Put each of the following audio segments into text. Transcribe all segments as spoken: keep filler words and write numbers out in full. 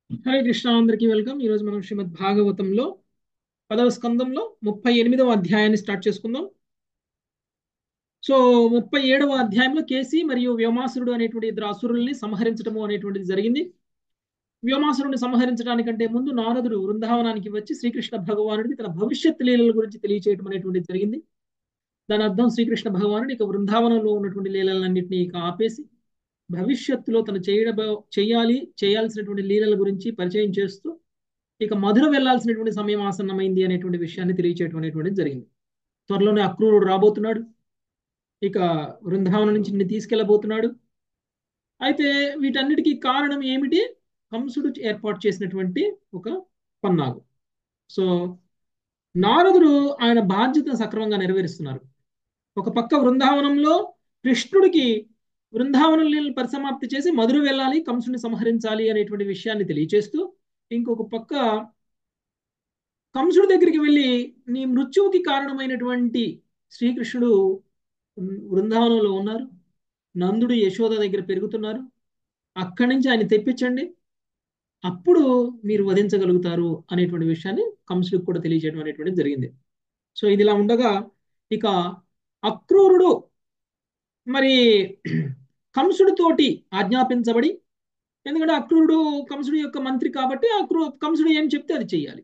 హరే కృష్ణ, అందరికీ వెల్కమ్. ఈరోజు మనం శ్రీమద్ భాగవతంలో పదవ స్కందంలో ముప్పై ఎనిమిదవ అధ్యాయాన్ని స్టార్ట్ చేసుకుందాం. సో ముప్పై ఏడవ అధ్యాయంలో కేసి మరియు వ్యోమాసురుడు అనేటువంటి ఇద్దరు అసురుల్ని సంహరించడము అనేటువంటిది జరిగింది. వ్యోమాసురుని సంహరించడానికంటే ముందు నారదుడు వృందావనానికి వచ్చి శ్రీకృష్ణ భగవానుడికి తన భవిష్యత్ లీలల గురించి తెలియచేయడం అనేటువంటిది జరిగింది. దాని అర్థం శ్రీకృష్ణ భగవానుడు ఇక వృందావనంలో ఉన్నటువంటి లీలలన్నింటినీ ఇక ఆపేసి భవిష్యత్తులో తను చేయడ చేయాలి చేయాల్సినటువంటి లీలల గురించి పరిచయం చేస్తూ ఇక మధుర వెళ్లాల్సినటువంటి సమయం ఆసన్నమైంది అనేటువంటి విషయాన్ని తెలియచేయడం అనేటువంటిది జరిగింది. త్వరలోనే అక్రూరుడు రాబోతున్నాడు. ఇక వృందావనం నుంచి నిన్ను తీసుకెళ్లబోతున్నాడు. అయితే వీటన్నిటికీ కారణం ఏమిటి? కంసుడు ఏర్పాటు చేసినటువంటి ఒక పన్నాగు. సో నారదుడు ఆయన బాధ్యతను సక్రమంగా నెరవేరుస్తున్నారు. ఒక పక్క వృందావనంలో కృష్ణుడికి బృందావనం లీలను పరిసమాప్తి చేసి మధుర వెళ్ళాలి, కంసుని సంహరించాలి అనేటువంటి విషయాన్ని తెలియచేస్తూ, ఇంకొక పక్క కంసుడి దగ్గరికి వెళ్ళి నీ మృత్యువుకి కారణమైనటువంటి శ్రీకృష్ణుడు బృందావనంలో ఉన్నారు, నందుడు యశోద దగ్గర పెరుగుతున్నారు, అక్కడి నుంచి ఆయన తెప్పించండి, అప్పుడు మీరు వధించగలుగుతారు అనేటువంటి విషయాన్ని కంసుడికి కూడా తెలియజేయడం అనేటువంటిది జరిగింది. సో ఇది ఇలా ఉండగా ఇక అక్రూరుడు మరి కంసుడితోటి ఆజ్ఞాపించబడి, ఎందుకంటే అక్రూరుడు కంసుడి యొక్క మంత్రి కాబట్టి అక్రూ కంసుడు ఏం చెప్తే అది చెయ్యాలి.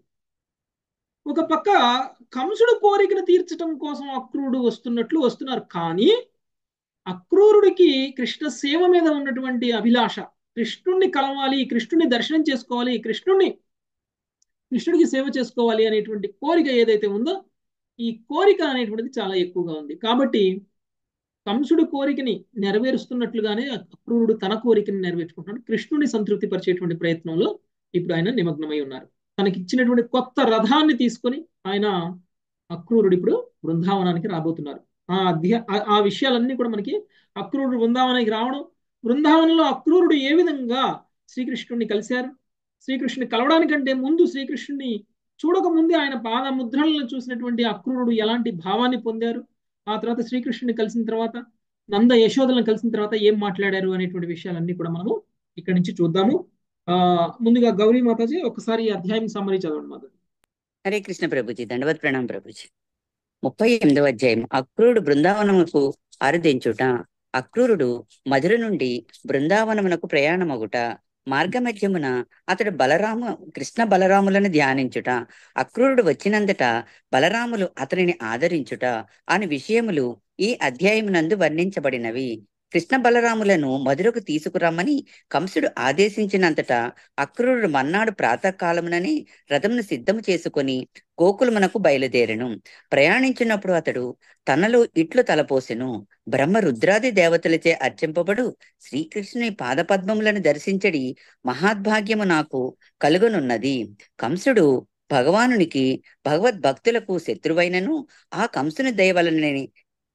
ఒక పక్క కంసుడు కోరికను తీర్చడం కోసం అక్రూరుడు వస్తున్నట్లు వస్తున్నారు. కానీ అక్రూరుడికి కృష్ణ సేవ మీద ఉన్నటువంటి అభిలాష, కృష్ణుణ్ణి కలవాలి, కృష్ణుణ్ణి దర్శనం చేసుకోవాలి, కృష్ణుణ్ణి కృష్ణుడికి సేవ చేసుకోవాలి అనేటువంటి కోరిక ఏదైతే ఉందో, ఈ కోరిక అనేటువంటిది చాలా ఎక్కువగా ఉంది. కాబట్టి కంసుడు కోరికని నెరవేరుస్తున్నట్లుగానే అక్రూరుడు తన కోరికని నెరవేర్చుకుంటున్నాడు. కృష్ణుని సంతృప్తి పరిచేటువంటి ప్రయత్నంలో ఇప్పుడు ఆయన నిమగ్నమై ఉన్నారు. తనకి ఇచ్చినటువంటి కొత్త రథాన్ని తీసుకొని ఆయన అక్రూరుడు ఇప్పుడు బృందావనానికి రాబోతున్నారు. ఆ అధ్యా ఆ విషయాలన్నీ కూడా మనకి అక్రూరుడు బృందావనానికి రావడం, బృందావనంలో అక్రూరుడు ఏ విధంగా శ్రీకృష్ణుడిని కలిశారు, శ్రీకృష్ణుని కలవడానికంటే ముందు శ్రీకృష్ణుని చూడక ముందే ఆయన పాద ముద్రలను చూసినటువంటి అక్రూరుడు ఎలాంటి భావాన్ని పొందారు, ఆ తర్వాత శ్రీకృష్ణుని కలిసిన తర్వాత నంద యశోదలను కలిసిన తర్వాత ఏం మాట్లాడారు అనేటువంటి విషయాలన్నీ కూడా మనము ఇక్కడి నుంచి చూద్దాము. ఆ ముందుగా గౌరీ మాతాజీ ఒకసారి ఈ అధ్యాయం సమ్మరీ చదవండి మాతాజీ. హరే కృష్ణ ప్రభుజీ, దండవత్ ప్రణాం ప్రభుజీ. ముప్పై ఎనిమిదవ అధ్యాయం. అక్రూరుడు బృందావనముకు ఆరుదించుట. అక్రూరుడు మధుర నుండి బృందావనమునకు ప్రయాణమగుట. మార్గమధ్యమున అతడు బలరాము కృష్ణ బలరాములను ధ్యానించుట. అక్రూరుడు వచ్చినంతట బలరాములు అతనిని ఆదరించుట అని విషయములు ఈ అధ్యాయమునందు వర్ణించబడినవి. కృష్ణ బలరాములను మధురకు తీసుకురమ్మని కంసుడు ఆదేశించినంతటా అక్రూరుడు మన్నాడు ప్రాతకాలమునని రథమును సిద్ధము చేసుకొని గోకులమునకు బయలుదేరెను. ప్రయాణించినప్పుడు అతడు తనలో ఇట్లు తలపోసెను. బ్రహ్మ రుద్రాది దేవతలచే అర్చింపబడు శ్రీకృష్ణుని పాదపద్మములను దర్శించడి మహాద్భాగ్యము నాకు కలుగనున్నది. కంసుడు భగవానునికి భగవద్భక్తులకు శత్రువైనను ఆ కంసుని దయ వలనని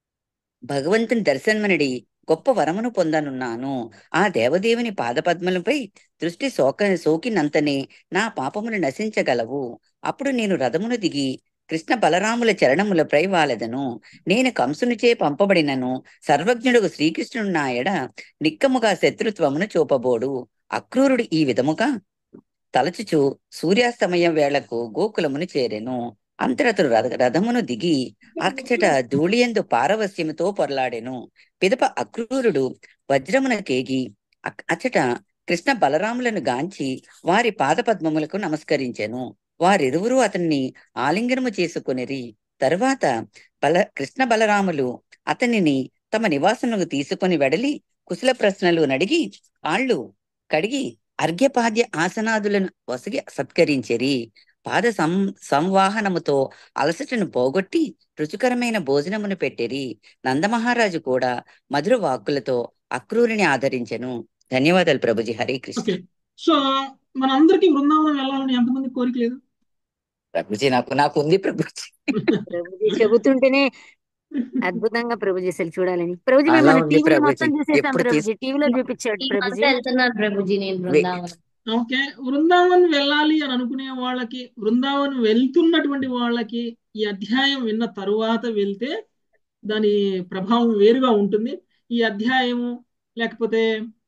భగవంతుని దర్శనమనడి గొప్ప వరమును పొందనున్నాను. ఆ దేవదేవుని పాదపద్మలపై దృష్టి సోక సోకినంతనే నా పాపములు నశించగలవు. అప్పుడు నేను రథమును దిగి కృష్ణ బలరాముల చరణములపై వాలెదను. నేను కంసునిచే పంపబడినను సర్వజ్ఞుడు శ్రీకృష్ణుడు నా ఎడ నిక్కముగా శత్రుత్వమును చూపబోడు. అక్రూరుడు ఈ విధముగా తలచుచు సూర్యాస్తమయం వేళకు గోకులమును చేరెను. అంతరతడు రథమును దిగి అచ్చట ధూళియందు పారవస్యముతో పొరలాడెను. పిదప అక్రూరుడు వజ్రమున కేగి అచ్చట కృష్ణ బలరాములను గాంచి వారి పాదపద్మములకు నమస్కరించెను. వారిరువురు అతన్ని ఆలింగనము చేసుకొనిరి. తరువాత బల కృష్ణ బలరాములు అతనిని తమ నివాసములకు తీసుకొని వెడలి కుశల ప్రశ్నలు నడిగి కాళ్ళు కడిగి అర్ఘ్యపాద్య ఆసనాదులను వసగి సత్కరించెరి. పాద సం సంవాహనముతో అలసటను పోగొట్టి రుచికరమైన భోజనమును పెట్టిరి. నందమహారాజు కూడా మధుర వాక్కులతో అక్రూరిని ఆదరించెను. ధన్యవాదాలు ప్రభుజీ. హరే కృష్ణ. సో మనందరికీ బృందావనం వెళ్ళాలని ఎంతమంది కోరిక లేదు? ప్రభుజీ నాకు నాకు ఉంది ప్రభుజీ. ప్రభుజీ చెబుతుంటేనే అద్భుతంగా ప్రభుజీ అసలు చూడాలని. ప్రభుజీ మేము టీవీలో మొత్తం చూసేసాం ప్రభుజీ, టీవీలో చూపించాడు ప్రభుజీ. వెళ్తున్నాను ప్రభుజీ నేను బృందావనం. ఓకే, బృందావన్ వెళ్ళాలి అని అనుకునే వాళ్ళకి, బృందావన్ వెళ్తున్నటువంటి వాళ్ళకి ఈ అధ్యాయం విన్న తరువాత వెళ్తే దాని ప్రభావం వేరుగా ఉంటుంది. ఈ అధ్యాయము లేకపోతే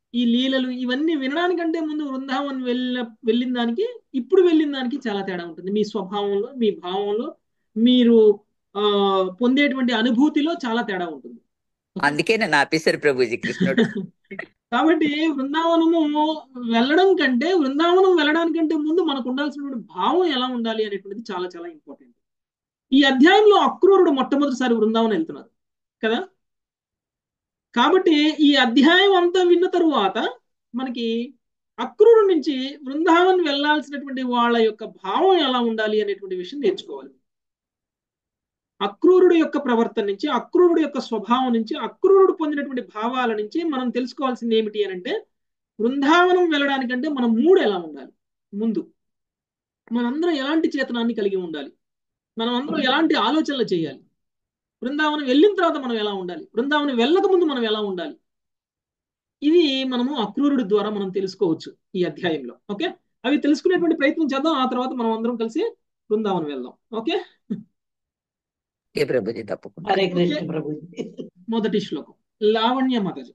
ఈ లీలలు ఇవన్నీ వినడానికంటే ముందు బృందావన్ వెళ్ళ వెళ్ళిన దానికి ఇప్పుడు వెళ్ళిన దానికి చాలా తేడా ఉంటుంది. మీ స్వభావంలో, మీ భావంలో, మీరు ఆ పొందేటువంటి అనుభూతిలో చాలా తేడా ఉంటుంది. అందుకే నన్ను ఆపేశారు ప్రభుజీ కృష్ణుడు. కాబట్టి బృందావనము వెళ్ళడం కంటే, బృందావనం వెళ్ళడానికంటే ముందు మనకు ఉండాల్సినటువంటి భావం ఎలా ఉండాలి అనేటువంటిది చాలా చాలా ఇంపార్టెంట్. ఈ అధ్యాయంలో అక్రూరుడు మొట్టమొదటిసారి బృందావనం వెళ్తున్నారు కదా. కాబట్టి ఈ అధ్యాయం అంతా విన్న తరువాత మనకి అక్రూరు నుంచి బృందావన్ వెళ్ళాల్సినటువంటి వాళ్ళ యొక్క భావం ఎలా ఉండాలి అనేటువంటి విషయం నేర్చుకోవాలి. అక్రూరుడు యొక్క ప్రవర్తన నుంచి, అక్రూరుడు యొక్క స్వభావం నుంచి, అక్రూరుడు పొందినటువంటి భావాల నుంచి మనం తెలుసుకోవాల్సింది ఏమిటి అని అంటే, బృందావనం వెళ్ళడానికంటే మన మూడు ఎలా ఉండాలి. ముందు మనందరం ఎలాంటి చేతనాన్ని కలిగి ఉండాలి, మనం అందరం ఎలాంటి ఆలోచనలు చేయాలి, బృందావనం వెళ్ళిన తర్వాత మనం ఎలా ఉండాలి, బృందావనం వెళ్ళక ముందు మనం ఎలా ఉండాలి, ఇది మనము అక్రూరుడి ద్వారా మనం తెలుసుకోవచ్చు ఈ అధ్యాయంలో. ఓకే, అవి తెలుసుకునేటువంటి ప్రయత్నం చేద్దాం. ఆ తర్వాత మనం అందరం కలిసి బృందావనం వెళ్దాం. ఓకే ఓకే ప్రభుజీ, తప్పకుండా. హరే కృష్ణ ప్రభుజీ. మొదటి శ్లోకం లావణ్య మాతాజీ.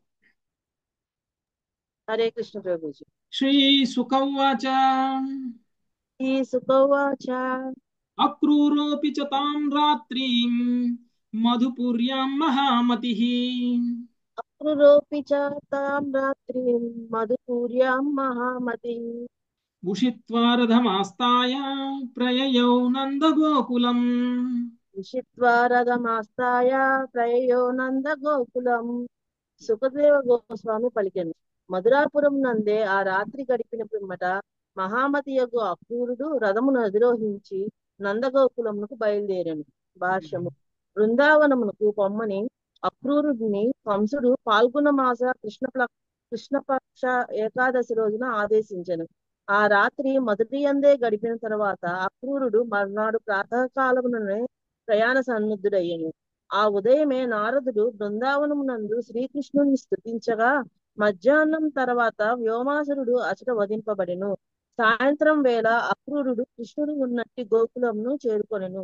హరే కృష్ణ ప్రభుజీ. శ్రీ సుఖవాచ ఈ సుఖవాచ అక్రూరోపి చ తాం రాత్రిం మధుపుర్యాం మహామతిః అక్రూరోపి చ తాం రాత్రిం మధుపుర్యాం మహామతి ఉషిత్వా రథమాస్తాయ ప్రయయౌ నందగోకులం విషిత్వా రథమాస్తాయ ప్రయయో నంద గోకులం. సుఖదేవ గోస్వామి పలికెను. మధురాపురం నందే ఆ రాత్రి గడిపిన పిమ్మట మహామతియగు అక్రూరుడు రథమును అధిరోహించి నందగోకులమునకు బయలుదేరాను. భాష్యము. బృందావనమునకు పొమ్మని అక్రూరుడిని కంసుడు పాల్గొన మాస కృష్ణ కృష్ణపక్ష ఏకాదశి రోజున ఆదేశించెను. ఆ రాత్రి మధురియందే గడిపిన తర్వాత అక్రూరుడు మర్నాడు ప్రాతకాలముననే ప్రయాణ సన్నుద్ధుడయ్యను. ఆ ఉదయమే నారదుడు బృందావనమునందు శ్రీకృష్ణుని స్తుతించగా మధ్యాహ్నం తర్వాత వ్యోమాసురుడు అచట వధింపబడెను. సాయంత్రం వేళ అక్రూరుడు కృష్ణుడు ఉన్నట్టి గోకులంను చేరుకొనెను.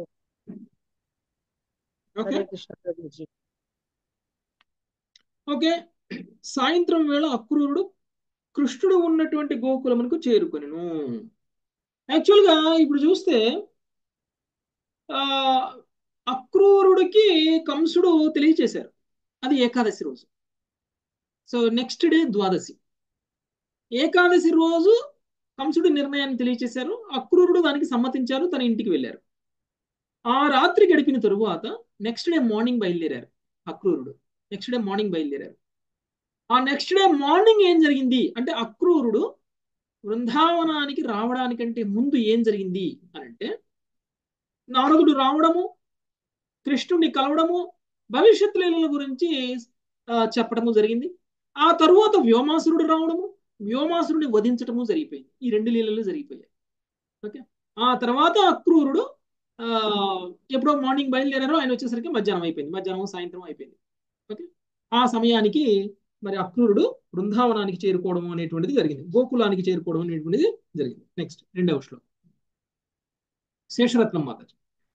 ఓకే హరే కృష్ణ ప్రభుజీ. ఓకే సాయంత్రం వేళ అక్రూరుడు కృష్ణుడు ఉన్నటువంటి గోకులమునకు చేరుకొనెను. యాక్చువల్గా ఇప్పుడు చూస్తే ఆ అక్రూరుడికి కంసుడు తెలియచేశారు, అది ఏకాదశి రోజు. సో నెక్స్ట్ డే ద్వాదశి. ఏకాదశి రోజు కంసుడు నిర్ణయాన్ని తెలియచేశారు, అక్రూరుడు దానికి సమ్మతించారు, తన ఇంటికి వెళ్ళారు. ఆ రాత్రి గడిపిన తరువాత నెక్స్ట్ డే మార్నింగ్ బయలుదేరారు అక్రూరుడు. నెక్స్ట్ డే మార్నింగ్ బయలుదేరారు. ఆ నెక్స్ట్ డే మార్నింగ్ ఏం జరిగింది అంటే, అక్రూరుడు బృందావనానికి రావడానికంటే ముందు ఏం జరిగింది అని అంటే, నారదుడు రావడము, కృష్ణుడిని కలవడము, భవిష్యత్ లీలల గురించి చెప్పడము జరిగింది. ఆ తరువాత వ్యోమాసురుడు రావడము, వ్యోమాసురుడిని వధించటము జరిగిపోయింది. ఈ రెండు లీలలు జరిగిపోయాయి. ఓకే, ఆ తర్వాత అక్రూరుడు ఆ ఎప్పుడో మార్నింగ్ బయలుదేరారో, ఆయన వచ్చేసరికి మధ్యాహ్నం అయిపోయింది, మధ్యాహ్నం సాయంత్రం అయిపోయింది. ఓకే, ఆ సమయానికి మరి అక్రూరుడు బృందావనానికి చేరుకోవడం అనేటువంటిది జరిగింది, గోకులానికి చేరుకోవడం అనేటువంటిది జరిగింది. నెక్స్ట్ రెండవ శ్లోకం శేషరత్నం మాతాజీ.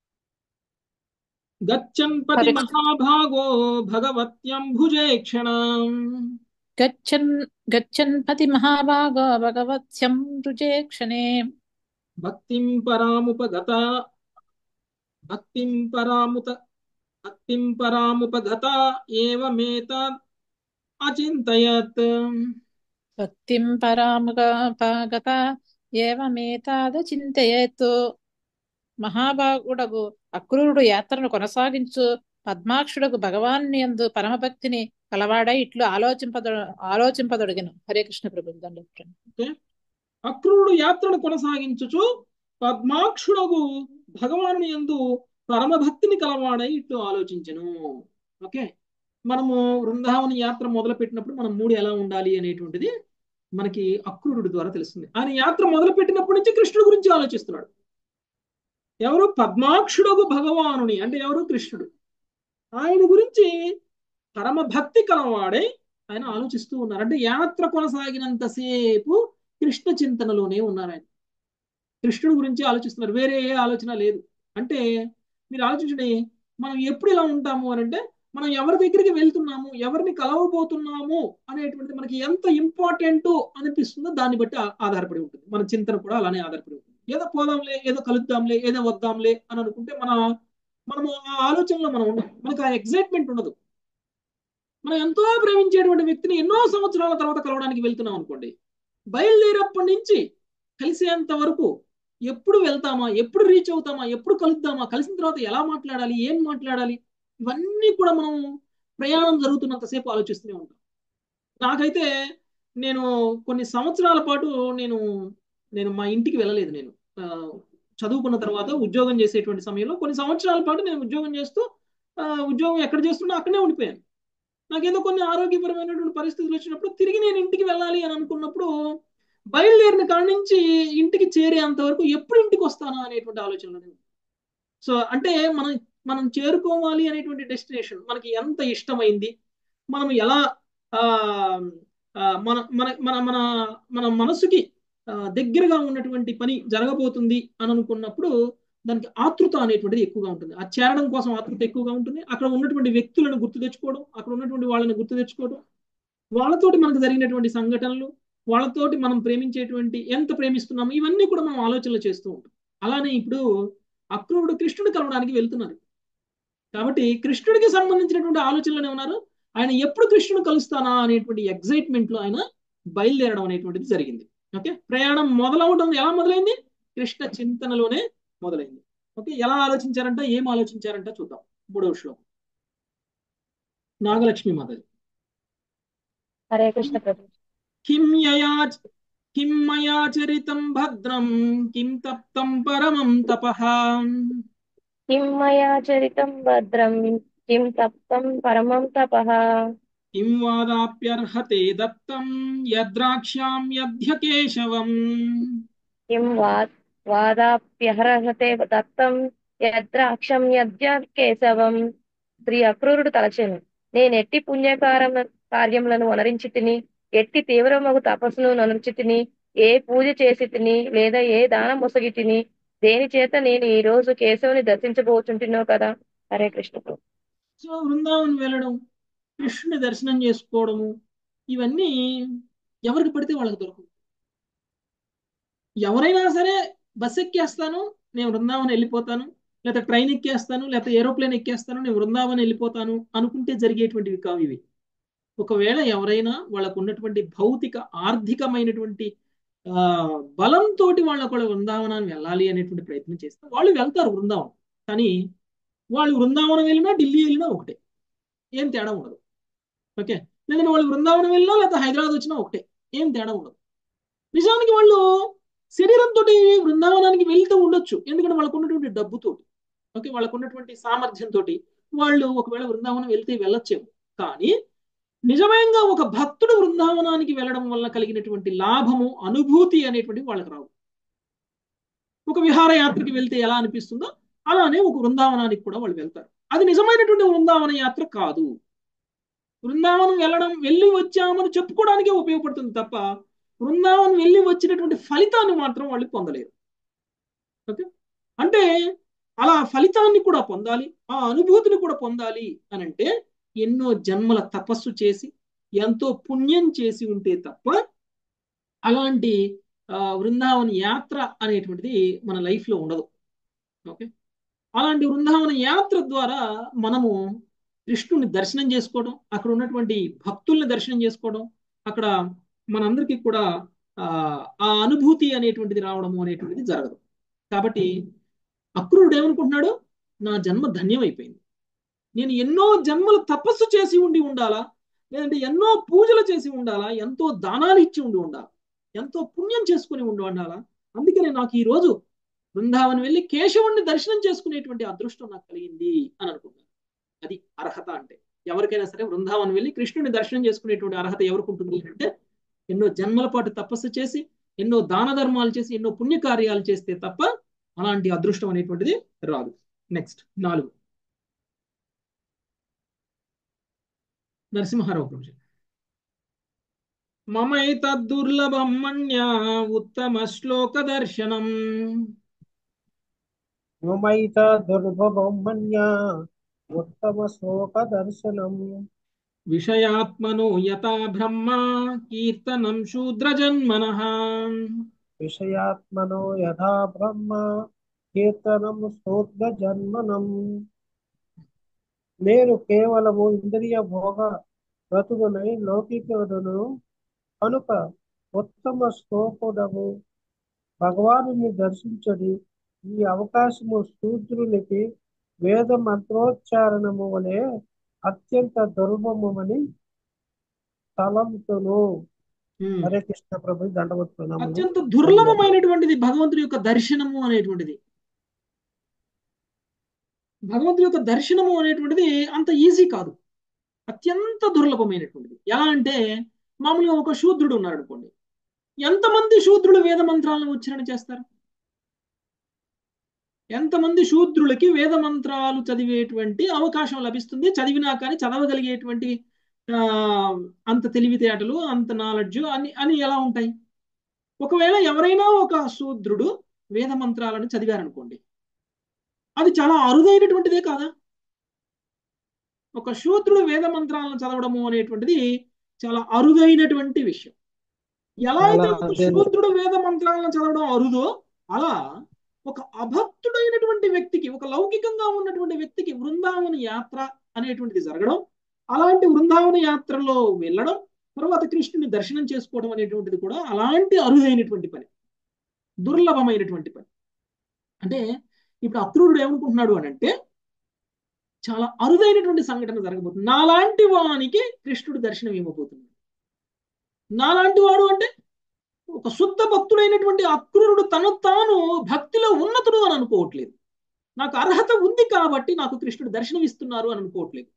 గచ్చన్ పతి మహాభాగో భగవత్యంభుజే క్షణం గచ్చన్ గచ్చన్ పతి మహాభాగో భగవత్యం రుజే క్షణే భక్తిం పరాముపగత భక్తిం పరాముత భక్తిం పరాముపగత ఏవమేత అచింతయత్ భక్తిం పరాముపగత ఏవమేతాద చింతయత్. మహాభాగుడగు అక్రూరుడు యాత్రను కొనసాగించు పద్మాక్షుడకు భగవాన్ యందు పరమభక్తిని కలవాడై ఇట్లు ఆలోచింపద ఆలోచింపదొడిగను. హరే కృష్ణ ప్రభు. అక్రూరుడు యాత్రను కొనసాగించుచు పద్మాక్షుడగు భగవాను యందు పరమభక్తిని కలవాడై ఇట్లు ఆలోచించను. ఓకే, మనము వృందావన యాత్ర మొదలు పెట్టినప్పుడు మనం మూడు ఎలా ఉండాలి అనేటువంటిది మనకి అక్రూరుడి ద్వారా తెలుస్తుంది. ఆయన యాత్ర మొదలు పెట్టినప్పటి నుంచి కృష్ణుడి గురించి ఆలోచిస్తున్నాడు. ఎవరు? పద్మాక్షుడగు భగవానుని అంటే ఎవరు? కృష్ణుడు. ఆయన గురించి పరమ భక్తి కలవాడై ఆయన ఆలోచిస్తూ ఉన్నారు. అంటే యాత్ర కొనసాగినంతసేపు కృష్ణ చింతనలోనే ఉన్నారు. ఆయన కృష్ణుడి గురించి ఆలోచిస్తున్నారు, వేరే ఏ ఆలోచన లేదు. అంటే మీరు ఆలోచించండి, మనం ఎప్పుడు ఇలా ఉంటాము అని అంటే, మనం ఎవరి దగ్గరికి వెళ్తున్నాము, ఎవరిని కలవబోతున్నాము అనేటువంటిది మనకి ఎంత ఇంపార్టెంట్ అనిపిస్తుందో దాన్ని బట్టి ఆ- ఆధారపడి ఉంటుంది. మన చింతన కూడా అలానే ఆధారపడి ఉంటుంది. ఏదో పోదాంలే, ఏదో కలుద్దాంలే, ఏదో వద్దాంలే అని అనుకుంటే మన మనము ఆ ఆలోచనలో మనం ఉండం, మనకు ఆ ఎగ్జైట్మెంట్ ఉండదు. మనం ఎంతో ప్రేమించేటువంటి వ్యక్తిని ఎన్నో సంవత్సరాల తర్వాత కలవడానికి వెళ్తున్నాం అనుకోండి, బయలుదేరప్పటి నుంచి కలిసేంత వరకు ఎప్పుడు వెళ్తామా, ఎప్పుడు రీచ్ అవుతామా, ఎప్పుడు కలుద్దామా, కలిసిన తర్వాత ఎలా మాట్లాడాలి, ఏం మాట్లాడాలి, ఇవన్నీ కూడా మనం ప్రయాణం జరుగుతున్నంతసేపు ఆలోచిస్తూనే ఉంటాం. నాకైతే నేను కొన్ని సంవత్సరాల పాటు నేను నేను మా ఇంటికి వెళ్ళలేదు. నేను ఆ, చదువుకున్న తర్వాత ఉద్యోగం చేసేటువంటి సమయంలో కొన్ని సంవత్సరాల పాటు నేను ఉద్యోగం చేస్తూ ఆ, ఉద్యోగం ఎక్కడ చేస్తున్నా అక్కడే ఉండిపోయాను. నాకేదో కొన్ని ఆరోగ్యపరమైనటువంటి పరిస్థితులు వచ్చినప్పుడు తిరిగి నేను ఇంటికి వెళ్ళాలి అని అనుకున్నప్పుడు బయలుదేరిన కాడి నుంచి ఇంటికి చేరేంత వరకు ఎప్పుడు ఇంటికి వస్తానా అనేటువంటి ఆలోచనలు. సో అంటే మనం మనం చేరుకోవాలి అనేటువంటి డెస్టినేషన్ మనకి ఎంత ఇష్టమైంది, మనం ఎలా ఆ, ఆ, మన మన మన మన మన మనసుకి ఆ, దగ్గరగా ఉన్నటువంటి పని జరగబోతుంది అని అనుకున్నప్పుడు దానికి ఆతృత అనేటువంటిది ఎక్కువగా ఉంటుంది. ఆ చేరడం కోసం ఆతృత ఎక్కువగా ఉంటుంది. అక్కడ ఉన్నటువంటి వ్యక్తులను గుర్తు తెచ్చుకోవడం, అక్కడ ఉన్నటువంటి వాళ్ళని గుర్తు తెచ్చుకోవడం, వాళ్ళతోటి మనకు జరిగినటువంటి సంఘటనలు, వాళ్ళతోటి మనం ప్రేమించేటువంటి ఎంత ప్రేమిస్తున్నాము, ఇవన్నీ కూడా మనం ఆలోచనలు చేస్తూ ఉంటాం. అలానే ఇప్పుడు అక్రూరుడు కృష్ణుడు కలవడానికి వెళ్తున్నారు. కాబట్టి కృష్ణుడికి సంబంధించినటువంటి ఆలోచనలోనే ఉన్నారు. ఆయన ఎప్పుడు కృష్ణుడు కలుస్తానా అనేటువంటి ఎగ్జైట్మెంట్ లో ఆయన బయలుదేరడం అనేటువంటిది జరిగింది. ఓకే, ప్రయాణం మొదలవడం ఎలా మొదలైంది? కృష్ణ చింతనలోనే మొదలైంది. ఓకే, ఎలా ఆలోచించారంట, ఏం ఆలోచించారంట చూద్దాం. మూడవ శ్లోకం, నాగలక్ష్మి మాతాజీ. హరే కృష్ణ ప్రభు. కిం యయా కిం మయా చరితం భద్రం కిం తప్తం పరమం తపః కిం మయా చరితం భద్రం కిం తప్తం పరమం తపః కిం వాదాప్యర్హతే దత్తం యద్రాక్ష్యామ్యద్య కేశవం. కిం వా వాదాప్యర్హతే దత్తం యద్రాక్షం యద్య కేశవం. శ్రీ అక్రూరుడు తలచెను, నేనెట్టి పుణ్యకారం కార్యములను వనరించి తిని, ఎట్టి తీవ్రమగు తపస్సును ననుచి తిని, ఏ పూజ చేసి తిని, లేదా ఏ దానం మొసగి తిని, దేని చేత నేను ఈ రోజు కేశవుని దర్శించబోచుంటున్నో కదా. హరే కృష్ణ. సో బృందావనం వెళ్ళడం, కృష్ణుని దర్శనం చేసుకోవడము, ఇవన్నీ ఎవరికి పడితే వాళ్ళకి దొరకవు. ఎవరైనా సరే బస్ ఎక్కేస్తాను నేను బృందావనం వెళ్ళిపోతాను, లేకపోతే ట్రైన్ ఎక్కేస్తాను, లేకపోతే ఏరోప్లేన్ ఎక్కేస్తాను నేను బృందావనం వెళ్ళిపోతాను అనుకుంటే జరిగేటువంటివి కావు ఇవి. ఒకవేళ ఎవరైనా వాళ్ళకు ఉన్నటువంటి భౌతిక ఆర్థికమైనటువంటి ఆ బలంతో వాళ్ళకు వాళ్ళ బృందావనాన్ని వెళ్ళాలి అనేటువంటి ప్రయత్నం చేస్తే వాళ్ళు వెళ్తారు బృందావనం. కానీ వాళ్ళు బృందావనం వెళ్ళినా ఢిల్లీ వెళ్ళినా ఒకటే, ఏం తేడా ఉండదు. ఓకే, లేదంటే వాళ్ళు బృందావనం వెళ్ళినా లేకపోతే హైదరాబాద్ వచ్చినా ఒకటే, ఏం తేడా ఉండదు. నిజానికి వాళ్ళు శరీరంతో బృందావనానికి వెళ్తూ ఉండొచ్చు, ఎందుకంటే వాళ్ళకు ఉన్నటువంటి డబ్బుతోటి, ఓకే, వాళ్ళకు ఉన్నటువంటి సామర్థ్యంతో వాళ్ళు ఒకవేళ బృందావనం వెళ్తే వెళ్ళొచ్చేమో. కానీ నిజంగా ఒక భక్తుడు బృందావనానికి వెళ్ళడం వల్ల కలిగినటువంటి లాభము, అనుభూతి అనేటువంటివి వాళ్ళకి రావు. ఒక విహారయాత్రకి వెళ్తే ఎలా అనిపిస్తుందో అలానే ఒక బృందావనానికి కూడా వాళ్ళు వెళ్తారు. అది నిజమైనటువంటి బృందావన యాత్ర కాదు. బృందావనం వెళ్ళడం, వెళ్ళి వచ్చామని చెప్పుకోవడానికే ఉపయోగపడుతుంది తప్ప బృందావనం వెళ్ళి వచ్చినటువంటి ఫలితాన్ని మాత్రం వాళ్ళు పొందలేరు. ఓకే, అంటే అలా ఫలితాన్ని కూడా పొందాలి, ఆ అనుభూతిని కూడా పొందాలి అని అంటే ఎన్నో జన్మల తపస్సు చేసి ఎంతో పుణ్యం చేసి ఉంటే తప్ప అలాంటి బృందావన యాత్ర అనేటువంటిది మన లైఫ్లో ఉండదు. ఓకే, అలాంటి బృందావన యాత్ర ద్వారా మనము కృష్ణుని దర్శనం చేసుకోవడం, అక్కడ ఉన్నటువంటి భక్తుల్ని దర్శనం చేసుకోవడం, అక్కడ మనందరికీ కూడా ఆ ఆ అనుభూతి అనేటువంటిది రావడము అనేటువంటిది జరగదు. కాబట్టి అక్రూరుడు ఏమనుకుంటున్నాడు, నా జన్మ ధన్యమైపోయింది, నేను ఎన్నో జన్మలు తపస్సు చేసి ఉండి ఉండాలా, లేదంటే ఎన్నో పూజలు చేసి ఉండాలా, ఎంతో దానాలు ఇచ్చి ఉండి ఉండాలా, ఎంతో పుణ్యం చేసుకుని ఉండి ఉండాలా, అందుకనే నాకు ఈ రోజు బృందావనం వెళ్ళి కేశవుణ్ణి దర్శనం చేసుకునేటువంటి అదృష్టం నాకు కలిగింది అని అనుకున్నాను. అది అర్హత అంటే. ఎవరికైనా సరే బృందావనం వెళ్ళి కృష్ణుని దర్శనం చేసుకునేటువంటి అర్హత ఎవరికి ఉంటుంది అంటే ఎన్నో జన్మల పాటు తపస్సు చేసి, ఎన్నో దాన ధర్మాలు చేసి, ఎన్నో పుణ్యకార్యాలు చేస్తే తప్ప అలాంటి అదృష్టం అనేటువంటిది రాదు. నెక్స్ట్ నాలుగు, నరసింహారావు ప్రభుజీ. మమైతద్దుర్లభం మన్యా ఉత్తమ శ్లోక దర్శనం మమైత దుర్భవం మన్యా ఉత్తమ శ్లోక దర్శనం విషయాత్మను యథా బ్రహ్మ కీర్తనం శూద్రజన్మనః. విషయాత్మనో యథా బ్రహ్మ కీర్తనం శూద్ర జన్మనం. నేను కేవలము ఇంద్రియ భోగ రతుడునై లౌకికుడును కనుక ఉత్తమ శ్లోకుడము భగవానుని దర్శించడి ఈ అవకాశము శూద్రునికి వేద మంత్రోచ్చారణము వలె అత్యంత దుర్లభమని తలంతును. ఉమ్. హరే కృష్ణ ప్రభు దండవత్ ప్రణామములు. అత్యంత దుర్లభమైనటువంటిది భగవంతుడి యొక్క దర్శనము అనేటువంటిది. భగవంతుడి యొక్క దర్శనము అనేటువంటిది అంత ఈజీ కాదు, అత్యంత దుర్లభమైనటువంటిది. ఎలా అంటే మామూలుగా ఒక శూద్రుడు ఉన్నాడు అనుకోండి, ఎంతమంది శూద్రులు వేద మంత్రాలను ఉచ్చారణ చేస్తారు? ఎంతమంది శూద్రులకి వేద మంత్రాలు చదివేటువంటి అవకాశం లభిస్తుంది? చదివినా కానీ చదవగలిగేటువంటి ఆ అంత తెలివితేటలు, అంత నాలెడ్జ్ అని అని ఎలా ఉంటాయి? ఒకవేళ ఎవరైనా ఒక శూద్రుడు వేద మంత్రాలను చదివారనుకోండి, అది చాలా అరుదైనటువంటిదే కాదా? ఒక శూద్రుడు వేద మంత్రాలను చదవడము అనేటువంటిది చాలా అరుదైనటువంటి విషయం. ఎలా అయితే చాలా ఒక అదే శూద్రుడు వేద మంత్రాలను చదవడం అరుదో, అలా ఒక అభక్తుడైనటువంటి వ్యక్తికి, ఒక లౌకికంగా ఉన్నటువంటి వ్యక్తికి బృందావన యాత్ర అనేటువంటిది జరగడం, అలాంటి బృందావన యాత్రలో వెళ్ళడం, తర్వాత కృష్ణుని దర్శనం చేసుకోవడం అనేటువంటిది కూడా అలాంటి అరుదైనటువంటి పని, దుర్లభమైనటువంటి పని. అంటే ఇప్పుడు అక్రూరుడు ఏమనుకుంటున్నాడు అని అంటే, చాలా అరుదైనటువంటి సంఘటన జరగబోతుంది, నాలాంటి వానికి కృష్ణుడు దర్శనం ఇవ్వబోతున్నాడు. నాలాంటి వాడు అంటే ఒక శుద్ధ భక్తుడైనటువంటి అక్రూరుడు తను తాను భక్తిలో ఉన్నతుడు అని అనుకోవట్లేదు. నాకు అర్హత ఉంది కాబట్టి నాకు కృష్ణుడు దర్శనం ఇస్తున్నారు అని అనుకోవట్లేదు.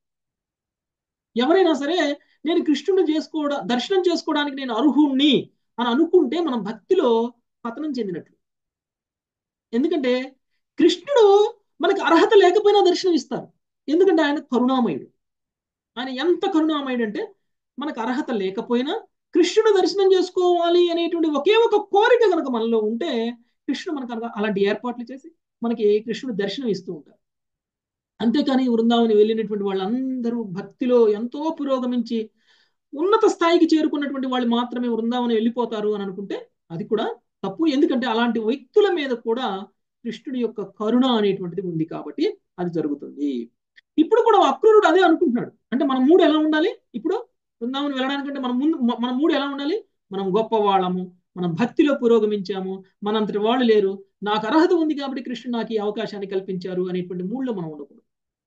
ఎవరైనా సరే నేను కృష్ణుడు చేసుకోవడం దర్శనం చేసుకోవడానికి నేను అర్హుణ్ణి అని అనుకుంటే మనం భక్తిలో పతనం చెందినట్లు. ఎందుకంటే కృష్ణుడు మనకి అర్హత లేకపోయినా దర్శనం ఇస్తారు. ఎందుకంటే ఆయన కరుణామయుడు. ఆయన ఎంత కరుణామయుడు అంటే, మనకు అర్హత లేకపోయినా కృష్ణుడు దర్శనం చేసుకోవాలి అనేటువంటి ఒకే ఒక కోరిక కనుక మనలో ఉంటే కృష్ణుడు మనకు అలాంటి ఏర్పాట్లు చేసి మనకి కృష్ణుడు దర్శనం ఇస్తూ ఉంటారు. అంతేకాని వృందావని వెళ్ళినటువంటి వాళ్ళందరూ భక్తిలో ఎంతో పురోగమించి ఉన్నత స్థాయికి చేరుకున్నటువంటి వాళ్ళు మాత్రమే వృందావనం వెళ్ళిపోతారు అని అనుకుంటే అది కూడా తప్పు. ఎందుకంటే అలాంటి వ్యక్తుల మీద కూడా కృష్ణుడి యొక్క కరుణ అనేటువంటిది ఉంది కాబట్టి అది జరుగుతుంది. ఇప్పుడు కూడా అక్రూరుడు అదే అనుకుంటున్నాడు. అంటే మన మూడు ఎలా ఉండాలి? ఇప్పుడు బృందావనం వెళ్ళడానికంటే మన ముందు మన మూడు ఎలా ఉండాలి? మనం గొప్పవాళ్ళము, మనం భక్తిలో పురోగమించాము, మనంతటి వాళ్ళు లేరు, నాకు అర్హత ఉంది కాబట్టి కృష్ణుడు నాకు ఈ అవకాశాన్ని కల్పించారు అనేటువంటి మూడులో మనం ఉండకూడదు.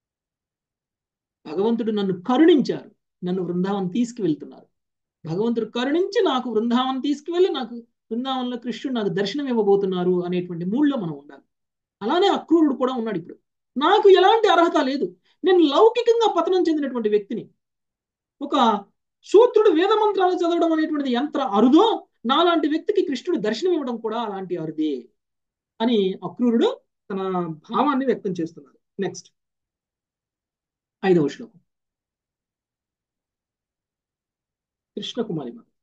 భగవంతుడు నన్ను కరుణించారు, నన్ను బృందావనం తీసుకువెళ్తున్నారు, భగవంతుడు కరుణించి నాకు బృందావనం తీసుకువెళ్ళి నాకు బృందావనంలో కృష్ణుడు నాకు దర్శనం ఇవ్వబోతున్నారు అనేటువంటి మూడులో మనం ఉండాలి. అలానే అక్రూరుడు కూడా ఉన్నాడు. ఇప్పుడు నాకు ఎలాంటి అర్హత లేదు, నేను లౌకికంగా పతనం చెందినటువంటి వ్యక్తిని. ఒక శూద్రుడు వేద మంత్రాలు చదవడం అనేటువంటిది ఎంత అరుదో, నాలాంటి వ్యక్తికి కృష్ణుడు దర్శనం ఇవ్వడం కూడా అలాంటి అరుదే అని అక్రూరుడు తన భావాన్ని వ్యక్తం చేస్తున్నాడు. నెక్స్ట్ ఐదవ శ్లోకం. కృష్ణకుమారి మాత.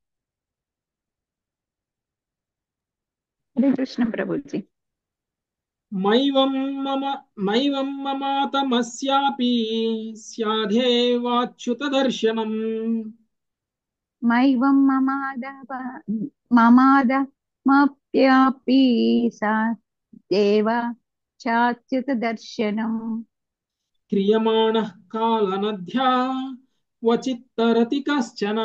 హరే కృష్ణ ప్రభుజీ. మైవం మమ మైవం మమాతమస్యాపి స్యాధేవాచ్యుత దర్శనం. మైవం మమాద మమాద మప్యాపి సా దేవ చాచ్యుత దర్శనం. క్రియమాణః కాలనధ్యా క్వచిత్తరతి కశ్చన.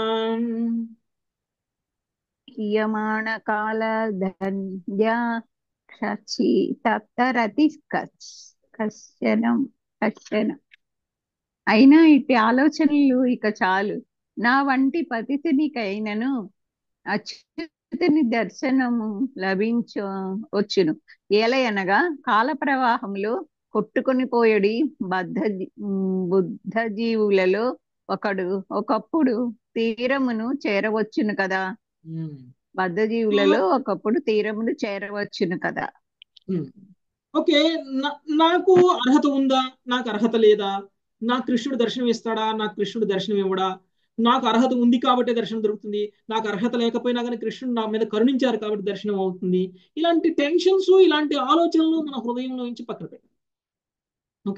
క్రియమాణ కాల ధన్యా క్షచి తత్తరతి కశ్చనం కశ్చనం. అయినా ఇట్టి ఆలోచనలు ఇక చాలు, నా వంటి పతితునికైనను అచ్యుతుని దర్శనము లభించ వచ్చును. ఏలయనగా కాల ప్రవాహంలో కొట్టుకొని పోయడి బద్ధ బుద్ధ జీవులలో ఒకడు ఒకప్పుడు తీరమును చేరవచ్చును కదా. బద్ధ జీవులలో ఒకప్పుడు తీరమును చేరవచ్చును కదా. ఓకే, నాకు అర్హత ఉందా, నాకు అర్హత లేదా, నా కృష్ణుడు దర్శనం ఇస్తాడా, నాకు కృష్ణుడు దర్శనం ఇవ్వడా, నాకు అర్హత ఉంది కాబట్టి దర్శనం దొరుకుతుంది, నాకు అర్హత లేకపోయినా కానీ కృష్ణుడు నా మీద కరుణించారు కాబట్టి దర్శనం అవుతుంది. ఇలాంటి టెన్షన్స్, ఇలాంటి ఆలోచనలు మన హృదయంలో నుంచి పక్కన పెట్టాలి. ఓకే,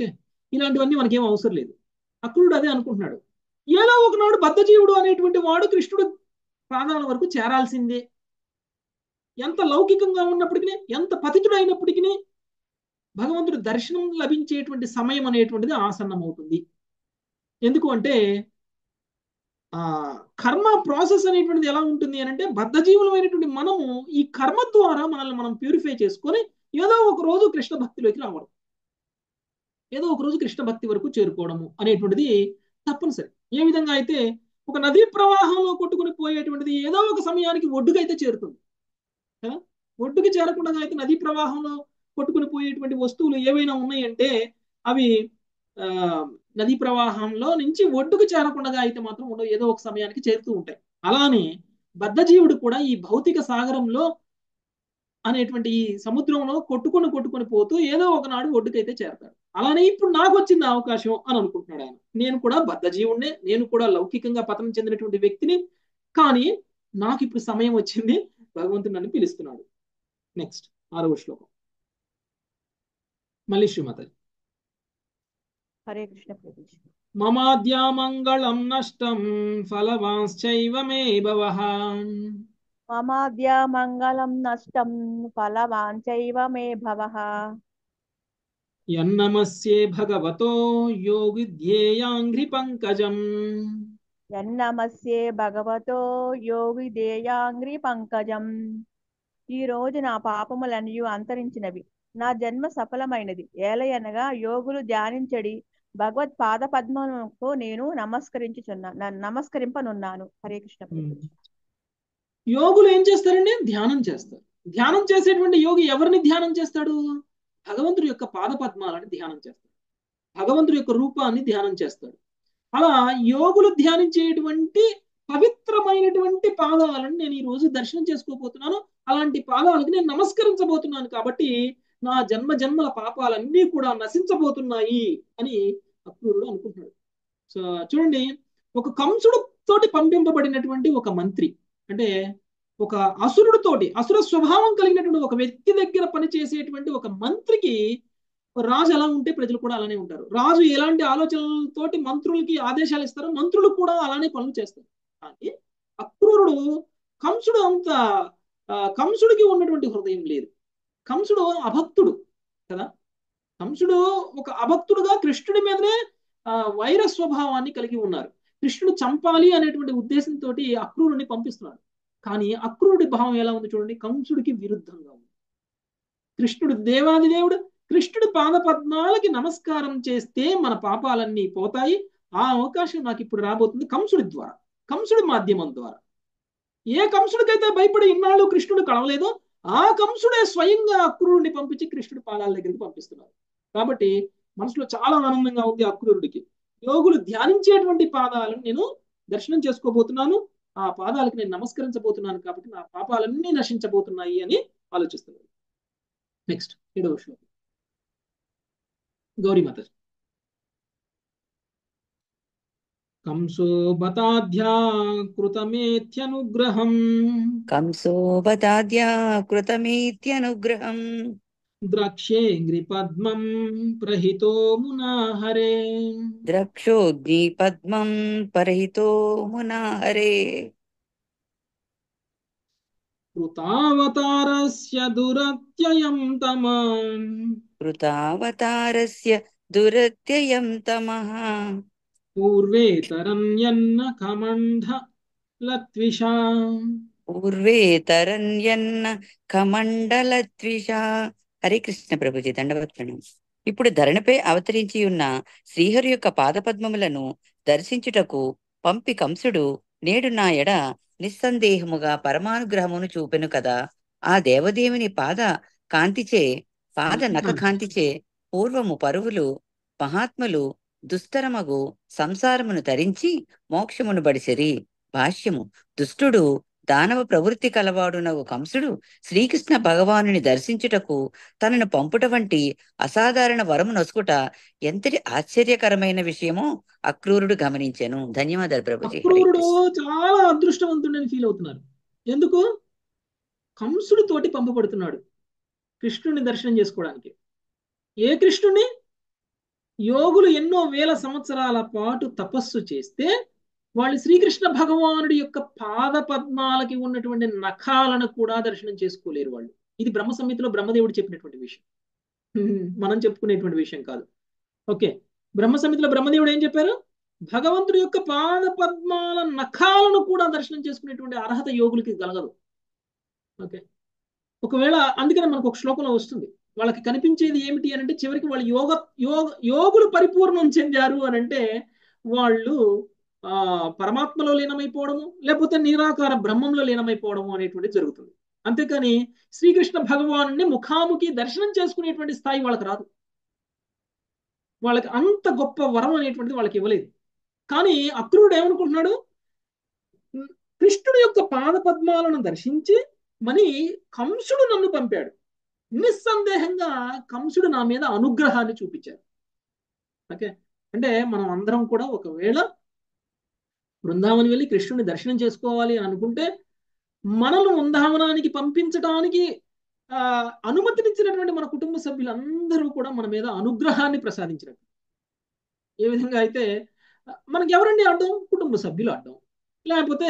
ఇలాంటివన్నీ మనకేం అవసరం లేదు. అక్రూరుడు అదే అనుకుంటున్నాడు. ఏదో ఒకనాడు బద్ధజీవుడు అనేటువంటి వాడు కృష్ణుడు పాదాల వరకు చేరాల్సిందే. ఎంత లౌకికంగా ఉన్నప్పటికీ, ఎంత పతితుడు అయినప్పటికీ భగవంతుడి దర్శనం లభించేటువంటి సమయం అనేటువంటిది ఆసన్నమవుతుంది. ఎందుకు అంటే ఆ కర్మ ప్రాసెస్ అనేటువంటిది ఎలా ఉంటుంది అని అంటే, బద్ధజీవులమైనటువంటి మనము ఈ కర్మ ద్వారా మనల్ని మనం ప్యూరిఫై చేసుకొని ఏదో ఒక రోజు కృష్ణ భక్తిలోకి రావడం, ఏదో ఒక రోజు కృష్ణ భక్తి వరకు చేరుకోవడము అనేటువంటిది తప్పనిసరి. ఏ విధంగా అయితే ఒక నదీ ప్రవాహంలో కొట్టుకుని పోయేటువంటిది ఏదో ఒక సమయానికి ఒడ్డుకైతే చేరుతుంది కదా. ఒడ్డుకి చేరకుండా అయితే నదీ ప్రవాహంలో కొట్టుకుని పోయేటువంటి వస్తువులు ఏవైనా ఉన్నాయంటే అవి ఆ నదీ ప్రవాహంలో నుంచి ఒడ్డుకు చేరకుండా అయితే మాత్రం ఉండవు, ఏదో ఒక సమయానికి చేరుతూ ఉంటాయి. అలానే బద్ధజీవుడు కూడా ఈ భౌతిక సాగరంలో అనేటువంటి ఈ సముద్రంలో కొట్టుకొని కొట్టుకొని పోతూ ఏదో ఒకనాడు ఒడ్డుకైతే చేరతాడు. అలానే ఇప్పుడు నాకు వచ్చింది అవకాశం అని అనుకుంటున్నాడు ఆయన. నేను కూడా బద్ధజీవుడినే, నేను కూడా లౌకికంగా పతనం చెందినటువంటి వ్యక్తిని, కానీ నాకు ఇప్పుడు సమయం వచ్చింది, భగవంతుడు నన్ను పిలుస్తున్నాడు. నెక్స్ట్ ఆరవ శ్లోకం మళ్ళీ శ్రీమాత. హరే కృష్ణ ప్రభుజీ. మమాద్యా మంగళం నష్టం ఫలవాంశ్చైవ మే భవః మమాద్యా మంగళం నష్టం ఫలవాంచైవ మే భవః యన్నమస్యే భగవతో యోగిధ్యేయాంఘ్రి పంకజం యన్నమస్యే భగవతో యోగిదేయాంగ్రి పంకజం. ఈ రోజు నా పాపములన్నీ అంతరించినవి, నా జన్మ సఫలమైనది. ఏలయనగా యోగులు ధ్యానించడి భగవత్ పాద పద్మముకు నేను నమస్కరించుచున్నా నమస్కరింపనున్నాను. హరే కృష్ణ ప్రభుజీ. యోగులు ఏం చేస్తారండి? ధ్యానం చేస్తారు. ధ్యానం చేసేటువంటి యోగి ఎవరిని ధ్యానం చేస్తాడు? భగవంతుడి యొక్క పాద పద్మాలని ధ్యానం చేస్తాడు, భగవంతుడి యొక్క రూపాన్ని ధ్యానం చేస్తాడు. అలా యోగులు ధ్యానించేటువంటి పవిత్రమైనటువంటి పాదాలను నేను ఈ రోజు దర్శనం చేసుకోబోతున్నాను. అలాంటి పాదాలకి నేను నమస్కరించబోతున్నాను. కాబట్టి నా జన్మ జన్మల పాపాలన్నీ కూడా నశించబోతున్నాయి అని అక్రూరుడు అనుకుంటున్నాడు. సో చూడండి, ఒక కంసుడు తోటి పంపింపబడినటువంటి ఒక మంత్రి, అంటే ఒక అసురుడితోటి, అసుర స్వభావం కలిగినటువంటి ఒక వ్యక్తి దగ్గర పనిచేసేటువంటి ఒక మంత్రికి రాజు ఎలా ఉంటే ప్రజలు కూడా అలానే ఉంటారు. రాజు ఎలాంటి ఆలోచనలతోటి మంత్రులకి ఆదేశాలు ఇస్తారో మంత్రులు కూడా అలానే పనులు చేస్తారు. కానీ అక్రూరుడు, కంసుడు అంత కంసుడికి ఉన్నటువంటి హృదయం లేదు. కంసుడు అభక్తుడు కదా. కంసుడు ఒక అభక్తుడుగా కృష్ణుడి మీదనే ఆ వైర స్వభావాన్ని కలిగి ఉన్నారు. కృష్ణుడు చంపాలి అనేటువంటి ఉద్దేశంతో అక్రూరుని పంపిస్తున్నాడు. కానీ అక్రూరుడి భావం ఎలా ఉంది చూడండి, కంసుడికి విరుద్ధంగా ఉంది. కృష్ణుడు దేవాది దేవుడు, కృష్ణుడి పాద పద్మాలకి నమస్కారం చేస్తే మన పాపాలన్నీ పోతాయి. ఆ అవకాశం నాకు ఇప్పుడు రాబోతుంది కంసుడి ద్వారా, కంసుడి మాధ్యమం ద్వారా. ఏ కంసుడికైతే భయపడి ఇన్నాళ్ళు కృష్ణుడు కలవలేదో ఆ కంసుడే స్వయంగా అక్రూరుడిని పంపించి కృష్ణుడి పాదాల దగ్గరికి పంపిస్తున్నారు. కాబట్టి మనసులో చాలా ఆనందంగా ఉంది అక్రూరుడికి. యోగులు ధ్యానించేటువంటి పాదాలను నేను దర్శనం చేసుకోబోతున్నాను, ఆ పాదాలకు నేను నమస్కరించబోతున్నాను, కాబట్టి నా పాపాలన్నీ నశించబోతున్నాయి అని ఆలోచిస్తున్నాను. నెక్స్ట్ ఏడవ శ్లోకం గౌరీమాత. కంసో బతాధ్యా కృతమేత్యనుగ్రహం కంసో బతాద్యా కృతమేత్యనుగ్రహం ద్రక్ష్యేంగ్రి పద్మం ప్రహితో మునాహరే ద్రక్షోగ్ని పద్మం పరహితో మునాహరే కృతావతారస్య దురత్యయం తమాం కృతావతారస్య దురత్యయం తమః పూర్వేతరన్యన్న కమంఢ లత్విషా పూర్వేతరన్యన్న కమండలత్విషా. హరే కృష్ణ ప్రభుజీ, దండవత్ ప్రణామం. ఇప్పుడు ధరణిపై అవతరించి ఉన్న శ్రీహరి యొక్క పాదపద్మములను దర్శించుటకు పంపి కంసుడు నేడు నా ఎడ నిస్సందేహముగా పరమానుగ్రహమును చూపెను కదా. ఆ దేవదేవుని పాద కాంతిచే పాద నఖ కాంతిచే పూర్వము పరువులు మహాత్ములు దుస్తరమగు సంసారమును తరించి మోక్షమును బడిసిరి. భాష్యము: దుష్టుడు దానవ ప్రవృత్తి కలవాడునగు కంసుడు శ్రీకృష్ణ భగవానుని దర్శించుటకు తనను పంపుట వంటి అసాధారణ వరము నొసుకుట ఎంతటి ఆశ్చర్యకరమైన విషయమో అక్రూరుడు గమనించెను. ధన్యవాదాలు ప్రభుజీ. అక్రూరుడు చాలా అదృష్టవంతుడని ఫీల్ అవుతున్నారు. ఎందుకు? కంసుడి తోటి పంపబడుతున్నాడు కృష్ణుడిని దర్శనం చేసుకోవడానికి. ఏ కృష్ణుడిని? యోగులు ఎన్నో వేల సంవత్సరాల పాటు తపస్సు చేస్తే వాళ్ళు శ్రీకృష్ణ భగవానుడి యొక్క పాద పద్మాలకి ఉన్నటువంటి నఖాలను కూడా దర్శనం చేసుకోలేరు వాళ్ళు. ఇది బ్రహ్మ సంహితలో బ్రహ్మదేవుడు చెప్పినటువంటి విషయం, మనం చెప్పుకునేటువంటి విషయం కాదు. ఓకే, బ్రహ్మ సంహితలో బ్రహ్మదేవుడు ఏం చెప్పారు? భగవంతుడి యొక్క పాద పద్మాల నఖాలను కూడా దర్శనం చేసుకునేటువంటి అర్హత యోగులకి కలగదు. ఓకే, ఒకవేళ అందుకనే మనకు ఒక శ్లోకంలో వస్తుంది, వాళ్ళకి కనిపించేది ఏమిటి అని అంటే చివరికి వాళ్ళు యోగ యోగ యోగులు పరిపూర్ణం చెందారు అని అంటే వాళ్ళు ఆ పరమాత్మలో లీనమైపోవడము లేకపోతే నిరాకార బ్రహ్మంలో లీనమైపోవడము అనేటువంటిది జరుగుతుంది. అంతేకాని శ్రీకృష్ణ భగవాను ముఖాముఖి దర్శనం చేసుకునేటువంటి స్థాయి వాళ్ళకి రాదు. వాళ్ళకి అంత గొప్ప వరం అనేటువంటిది వాళ్ళకి ఇవ్వలేదు. కానీ అక్రూరుడు ఏమనుకుంటున్నాడు, కృష్ణుడి యొక్క పాద పద్మాలను దర్శించి మని కంసుడు నన్ను పంపాడు, నిస్సందేహంగా కంసుడు నా మీద అనుగ్రహాన్ని చూపించారు. ఓకే, అంటే మనం అందరం కూడా ఒకవేళ బృందావనం వెళ్ళి కృష్ణుని దర్శనం చేసుకోవాలి అని అనుకుంటే మనల్ని బృందావనానికి పంపించడానికి ఆ అనుమతినిచ్చినటువంటి మన కుటుంబ సభ్యులందరూ కూడా మన మీద అనుగ్రహాన్ని ప్రసాదించినట్టు. ఏ విధంగా అయితే మనకి ఎవరండి అడ్డం? కుటుంబ సభ్యులు అడ్డం, లేకపోతే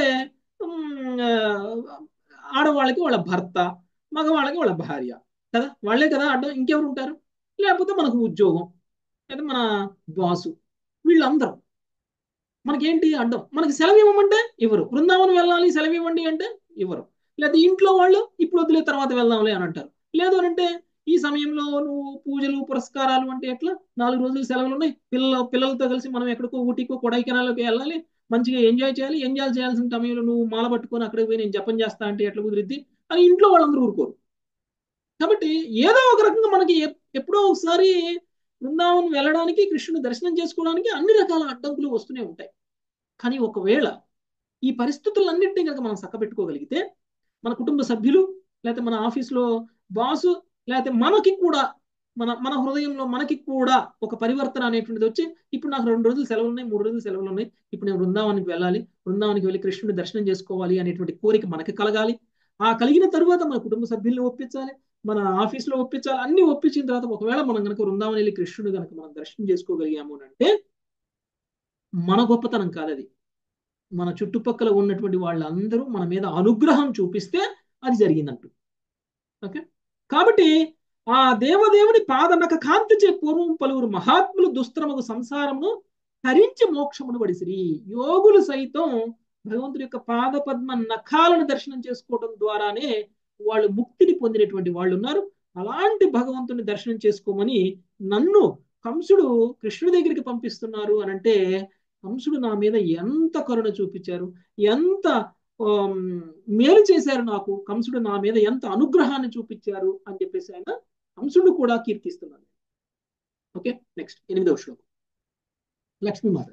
ఆడవాళ్ళకి వాళ్ళ భర్త, మగవాళ్ళకి వాళ్ళ భార్య కదా, వాళ్ళే కదా అడ్డం, ఇంకెవరు ఉంటారు? లేకపోతే మనకు ఉద్యోగం లేదా మన బాసు, వీళ్ళందరూ మనకేంటి అడ్డం? మనకి సెలవు ఇవ్వమంటే ఇవ్వరు, బృందావనం వెళ్ళాలి సెలవు ఇవ్వండి అంటే ఇవ్వరు, లేదా ఇంట్లో వాళ్ళు ఇప్పుడు వదిలే తర్వాత వెళ్దాంలే అని అంటారు. లేదు అని అంటే ఈ సమయంలో నువ్వు పూజలు పురస్కారాలు అంటే ఎట్లా, నాలుగు రోజులు సెలవులు ఉన్నాయి, పిల్లల పిల్లలతో కలిసి మనం ఎక్కడికో ఊటీకో కొడైకెనాల్కి వెళ్ళాలి, మంచిగా ఎంజాయ్ చేయాలి, ఎంజాయ్ చేయాల్సిన సమయంలో నువ్వు మాల పట్టుకొని అక్కడికి పోయి నేను జపం చేస్తా అంటే ఎట్లా కుదిరిద్ది అని ఇంట్లో వాళ్ళందరూ ఊరుకోరు. కాబట్టి ఏదో ఒక రకంగా మనకి ఎప్పుడో ఒకసారి బృందావనం వెళ్ళడానికి కృష్ణుని దర్శనం చేసుకోవడానికి అన్ని రకాల అడ్డంకులు వస్తూనే ఉంటాయి. కానీ ఒకవేళ ఈ పరిస్థితులన్నింటినీ కనుక మనం చక్కబెట్టుకోగలిగితే మన కుటుంబ సభ్యులు లేకపోతే మన ఆఫీస్లో బాసు లేకపోతే మనకి కూడా మన మన హృదయంలో మనకి కూడా ఒక పరివర్తన అనేటువంటిది వచ్చి ఇప్పుడు నాకు రెండు రోజులు సెలవులు ఉన్నాయి, మూడు రోజులు సెలవులు ఉన్నాయి, ఇప్పుడు నేను బృందావనానికి వెళ్ళాలి, బృందావనానికి వెళ్ళి కృష్ణుని దర్శనం చేసుకోవాలి అనేటువంటి కోరిక మనకి కలగాలి. ఆ కలిగిన తరువాత మన కుటుంబ సభ్యుల్ని ఒప్పించాలి, మన ఆఫీస్లో ఒప్పించాలి. అన్ని ఒప్పించిన తర్వాత ఒకవేళ మనం కనుక బృందావనం వెళ్ళి కృష్ణుడు కనుక మనం దర్శనం చేసుకోగలిగాము అంటే మన గొప్పతనం కాదది, మన చుట్టుపక్కల ఉన్నటువంటి వాళ్ళందరూ మన మీద అనుగ్రహం చూపిస్తే అది జరిగిందంటూ. ఓకే, కాబట్టి ఆ దేవదేవుని పాదనక కాంతిచే పూర్వం పలువురు మహాత్ములు దుస్త్రమకు సంసారమును హరించి మోక్షమును పడిసిరి. యోగులు సైతం భగవంతుడి యొక్క పాద పద్మ నఖాలను దర్శనం చేసుకోవడం ద్వారానే వాళ్ళు ముక్తిని పొందినటువంటి వాళ్ళు ఉన్నారు. అలాంటి భగవంతుని దర్శనం చేసుకోమని నన్ను కంసుడు కృష్ణుడి దగ్గరికి పంపిస్తున్నారు అని అంటే కంసుడు నా మీద ఎంత కరుణ చూపించారు, ఎంత మేలు చేశారు, నాకు కంసుడు నా మీద ఎంత అనుగ్రహాన్ని చూపించారు అని చెప్పేసి ఆయన కంసుడు కూడా కీర్తిస్తున్నాను. ఓకే, నెక్స్ట్ ఎనిమిదవ శ్లోకం లక్ష్మీమాత.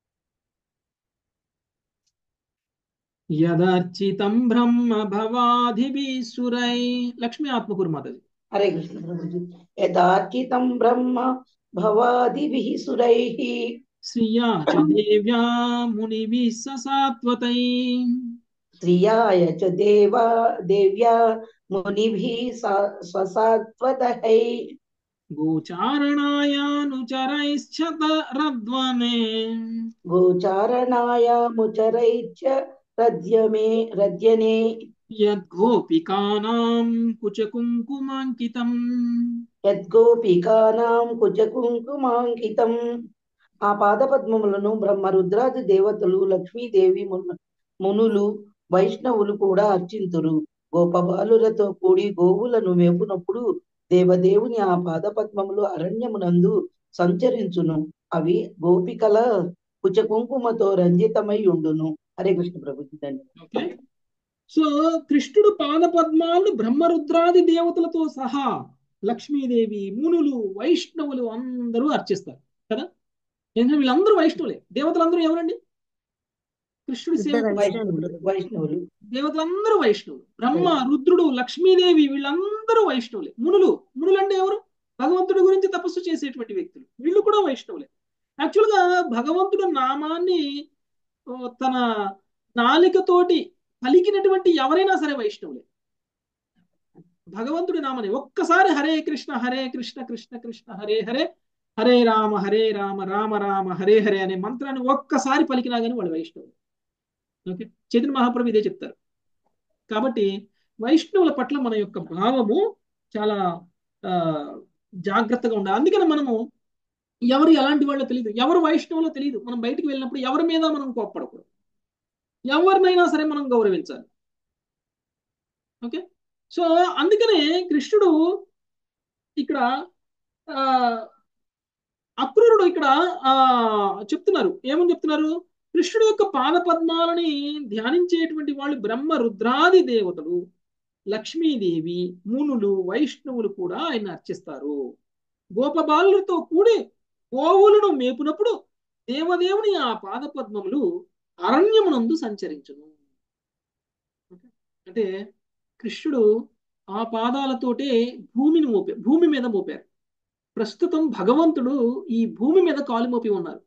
యదర్చితం బ్రహ్మ భవాధిభిసురై. లక్ష్మీ ఆత్మకూరు మాతాజీ. హరే కృష్ణ ప్రభుజీ. యదార్చితం బ్రహ్మ భవాదిభిః సురైః శ్రియా చ దేవ్యా మునిభిః ససాత్వతై. శ్రియాయ చ దేవా దేవ్యా మునిభిః ససాత్వతై. గోచారణాయానుచరైశ్చ రద్వనే. గోచారణాయాముచరైశ్చ రద్యమే రద్యనే. యద్గోపికానాం కుచకుంకుమాంకితం. యద్గోపికానాం కుచకుంకుమాంకితం. ఆ పాదపద్మములను బ్రహ్మ రుద్రాది దేవతలు, లక్ష్మీదేవి, మునులు, వైష్ణవులు కూడా అర్చింతురు. గోపబాలులతో కూడి గోవులను మేపునప్పుడు దేవదేవుని ఆ పాదపద్మములు అరణ్యమునందు సంచరించును. అవి గోపికల కుచకుంకుమతో రంజితమై ఉండును. హరే కృష్ణ ప్రభుజీ. ఓకే, సో కృష్ణుడు పాద పద్మాలు బ్రహ్మరుద్రాది దేవతలతో సహా లక్ష్మీదేవి, మునులు, వైష్ణవులు అందరూ అర్చిస్తారు కదా. ఎందుకంటే వీళ్ళందరూ వైష్ణవులే. దేవతలందరూ ఎవరండి? కృష్ణుడి సేవ వైష్ణవులు. దేవతలందరూ వైష్ణవులు. బ్రహ్మ, రుద్రుడు, లక్ష్మీదేవి వీళ్ళందరూ వైష్ణవులే. మునులు మునులు అంటే ఎవరు? భగవంతుడి గురించి తపస్సు చేసేటువంటి వ్యక్తులు, వీళ్ళు కూడా వైష్ణవులే. యాక్చువల్గా భగవంతుడు నామాన్ని తన నాలికతోటి పలికినటువంటి ఎవరైనా సరే వైష్ణవులే. భగవంతుడి నామాన్ని ఒక్కసారి హరే కృష్ణ హరే కృష్ణ కృష్ణ కృష్ణ హరే హరే హరే రామ హరే రామ రామ రామ హరే హరే అనే మంత్రాన్ని ఒక్కసారి పలికినా కానీ వాళ్ళు వైష్ణవులు. ఓకే, చైతన్య మహాప్రభు ఇదే చెప్తారు. కాబట్టి వైష్ణవుల పట్ల మన యొక్క భావము చాలా ఆ జాగ్రత్తగా ఉండాలి. అందుకని మనము ఎవరు ఎలాంటి వాళ్ళో తెలియదు, ఎవరు వైష్ణవులో తెలియదు. మనం బయటికి వెళ్ళినప్పుడు ఎవరి మీద మనం కోప్పడకూడదు, ఎవరినైనా సరే మనం గౌరవించాలి. ఓకే, సో అందుకనే కృష్ణుడు ఇక్కడ ఆ అక్రూరుడు ఇక్కడ ఆ చెప్తున్నారు, ఏమని చెప్తున్నారు, కృష్ణుడు యొక్క పాద పద్మాలని ధ్యానించేటువంటి వాళ్ళు బ్రహ్మ రుద్రాది దేవతలు, లక్ష్మీదేవి, మునులు, వైష్ణవులు కూడా ఆయన అర్చిస్తారు. గోపబాలులతో కూడి గోవులను మేపునప్పుడు దేవదేవుని ఆ పాద పద్మములు అరణ్యమునందు సంచరించును. అంటే కృష్ణుడు ఆ పాదాలతోటే భూమిని మోపారు, భూమి మీద మోపారు. ప్రస్తుతం భగవంతుడు ఈ భూమి మీద కాలు మోపి ఉన్నారు.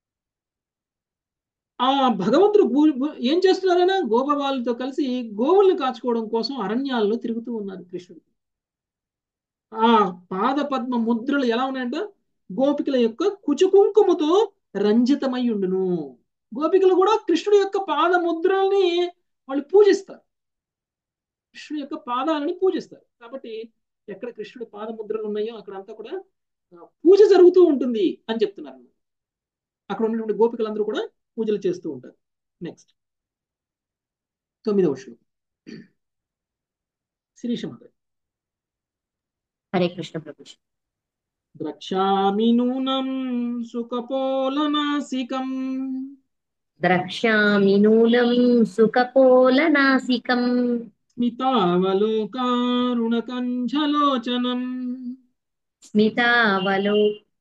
ఆ భగవంతుడు ఏం చేస్తున్నారైనా గోపబాలులతో కలిసి గోవుల్ని కాచుకోవడం కోసం అరణ్యాల్లో తిరుగుతూ ఉన్నారు కృష్ణుడు. ఆ పాద పద్మ ముద్రలు ఎలా ఉన్నాయంట, గోపికల యొక్క కుచుకుంకుమతో రంజితమై ఉండును. గోపికలు కూడా కృష్ణుడి యొక్క పాద ముద్రల్ని వాళ్ళు పూజిస్తారు, కృష్ణుడి యొక్క పాదాలని పూజిస్తారు. కాబట్టి ఎక్కడ కృష్ణుడి పాద ముద్రలు ఉన్నాయో అక్కడంతా కూడా పూజ జరుగుతూ ఉంటుంది అని చెప్తున్నారు. అక్కడ ఉన్నటువంటి గోపికలందరూ కూడా పూజలు చేస్తూ ఉంటారు. నెక్స్ట్ తొమ్మిదవ శ్లోకం శిరీష మాత. హరే కృష్ణ ప్రభుజీ. ద్రక్ష్యామి నూనం సుకపోలనాసికం ద్రక్ష్యామి నూనం సుకపోలనాసికం స్మితావలోకారుణకంఝలోచనం స్మితావలో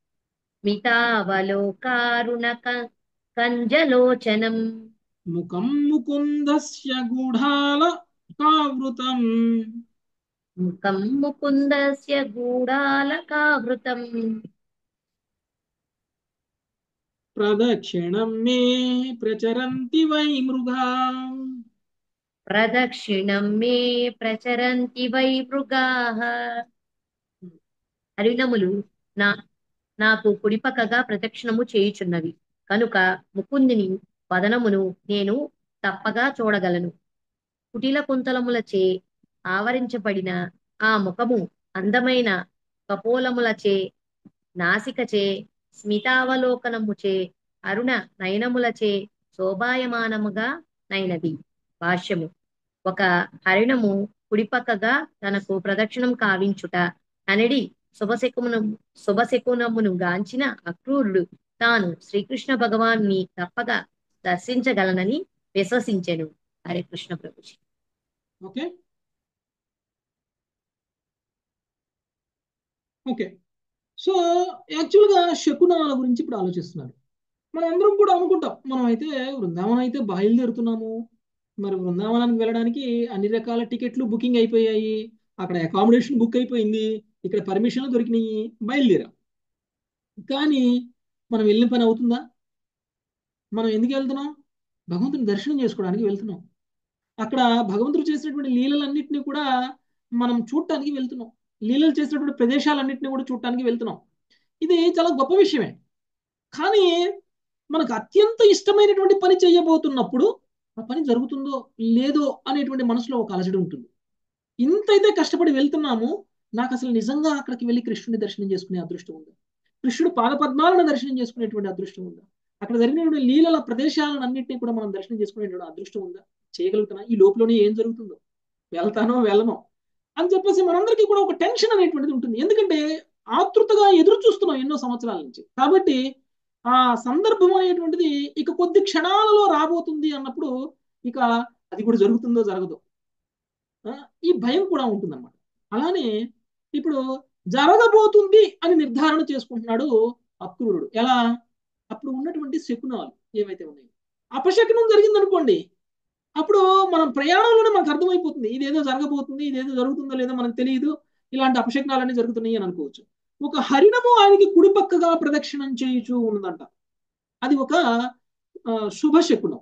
స్మితావలోకారుణక కంజలోచనం ముఖం ముకుందస్య గూఢాల కావృతం ముఖం ముకుందస్య గూఢాలకావృతం ప్రదక్షిణం మే ప్రచరంతి వై మృగా ప్రదక్షిణం మే ప్రచరంతి వై మృగాః. హరిణములు నా నాకు కుడిపక్కగా ప్రదక్షిణము చేయుచున్నవి కనుక ముకుందిని వదనమును నేను తప్పగా చూడగలను. కుటిల కుంతలములచే ఆవరించబడిన ఆ ముఖము అందమైన కపోలములచే, నాసికచే, స్మితావలోకనముచే, అరుణ నయనములచే శోభాయమానముగా నైనది. భాష్యము. ఒక హరిణము కుడిపక్కగా తనకు ప్రదక్షిణం కావించుట అనడి శుభశకును శుభశకునమును గాంచిన అక్రూరుడు తాను శ్రీకృష్ణ భగవాన్ని తప్పగా దర్శించగలనని విశ్వసించెను. Hare Krishna Prabhuji. Okay okay so యాక్చువల్గా శకునాల గురించి ఇప్పుడు ఆలోచిస్తున్నారు. మనం అందరం కూడా అనుకుంటాం, మనం అయితే బృందావనం అయితే బయలుదేరుతున్నాము, మరి బృందావనానికి వెళ్ళడానికి అన్ని రకాల టికెట్లు బుకింగ్ అయిపోయాయి, అక్కడ అకామిడేషన్ బుక్ అయిపోయింది, ఇక్కడ పర్మిషన్లు దొరికినాయి, బయలుదేరాం. కానీ మనం వెళ్ళిన పని అవుతుందా? మనం ఎందుకు వెళ్తున్నాం? భగవంతుని దర్శనం చేసుకోవడానికి వెళ్తున్నాం. అక్కడ భగవంతుడు చేసినటువంటి లీలలన్నింటినీ కూడా మనం చూడటానికి వెళ్తున్నాం, లీలలు చేసినటువంటి ప్రదేశాలన్నింటినీ కూడా చూడటానికి వెళ్తున్నాం. ఇది చాలా గొప్ప విషయమే. కానీ మనకు అత్యంత ఇష్టమైనటువంటి పని చేయబోతున్నప్పుడు ఆ పని జరుగుతుందో లేదో అనేటువంటి మనసులో ఒక అలజడి ఉంటుంది. ఇంతైతే కష్టపడి వెళ్తున్నాము, నాకు అసలు నిజంగా అక్కడికి వెళ్ళి కృష్ణుని దర్శనం చేసుకునే అదృష్టం ఉందా, కృష్ణుడు పాదపద్మాలను దర్శనం చేసుకునేటువంటి అదృష్టం ఉందా, అక్కడ జరిగినటువంటి లీలల ప్రదేశాలను అన్నింటినీ కూడా మనం దర్శనం చేసుకునేటువంటి అదృష్టం ఉందా, చేయగలుగుతున్నా, ఈ లోపలనే ఏం జరుగుతుందో, వెళ్తానో వెళ్ళనో అని చెప్పేసి మనందరికీ కూడా ఒక టెన్షన్ అనేటువంటిది ఉంటుంది. ఎందుకంటే ఆతృతగా ఎదురు చూస్తున్నాం ఎన్నో సంవత్సరాల నుంచి. కాబట్టి ఆ సందర్భం అనేటువంటిది ఇక కొద్ది క్షణాలలో రాబోతుంది అన్నప్పుడు ఇక అది కూడా జరుగుతుందో జరగదో ఈ భయం కూడా ఉంటుందన్నమాట. అలానే ఇప్పుడు జరగబోతుంది అని నిర్ధారణ చేసుకుంటున్నాడు అక్రూరుడు. ఎలా? అప్పుడు ఉన్నటువంటి శకునాలు ఏవైతే ఉన్నాయో, అపశకునం జరిగిందనుకోండి, అప్పుడు మనం ప్రయాణంలోనే మనకు అర్థమైపోతుంది ఇదేదో జరగబోతుంది, ఇదేదో జరుగుతుందో లేదో మనకు తెలియదు, ఇలాంటి అపశకునాలన్నీ జరుగుతున్నాయి అని అనుకోవచ్చు. ఒక హరిణము ఆయనకి కుడిపక్కగా ప్రదక్షిణం చేయుచూ ఉన్నదంట, అది ఒక శుభశకునం.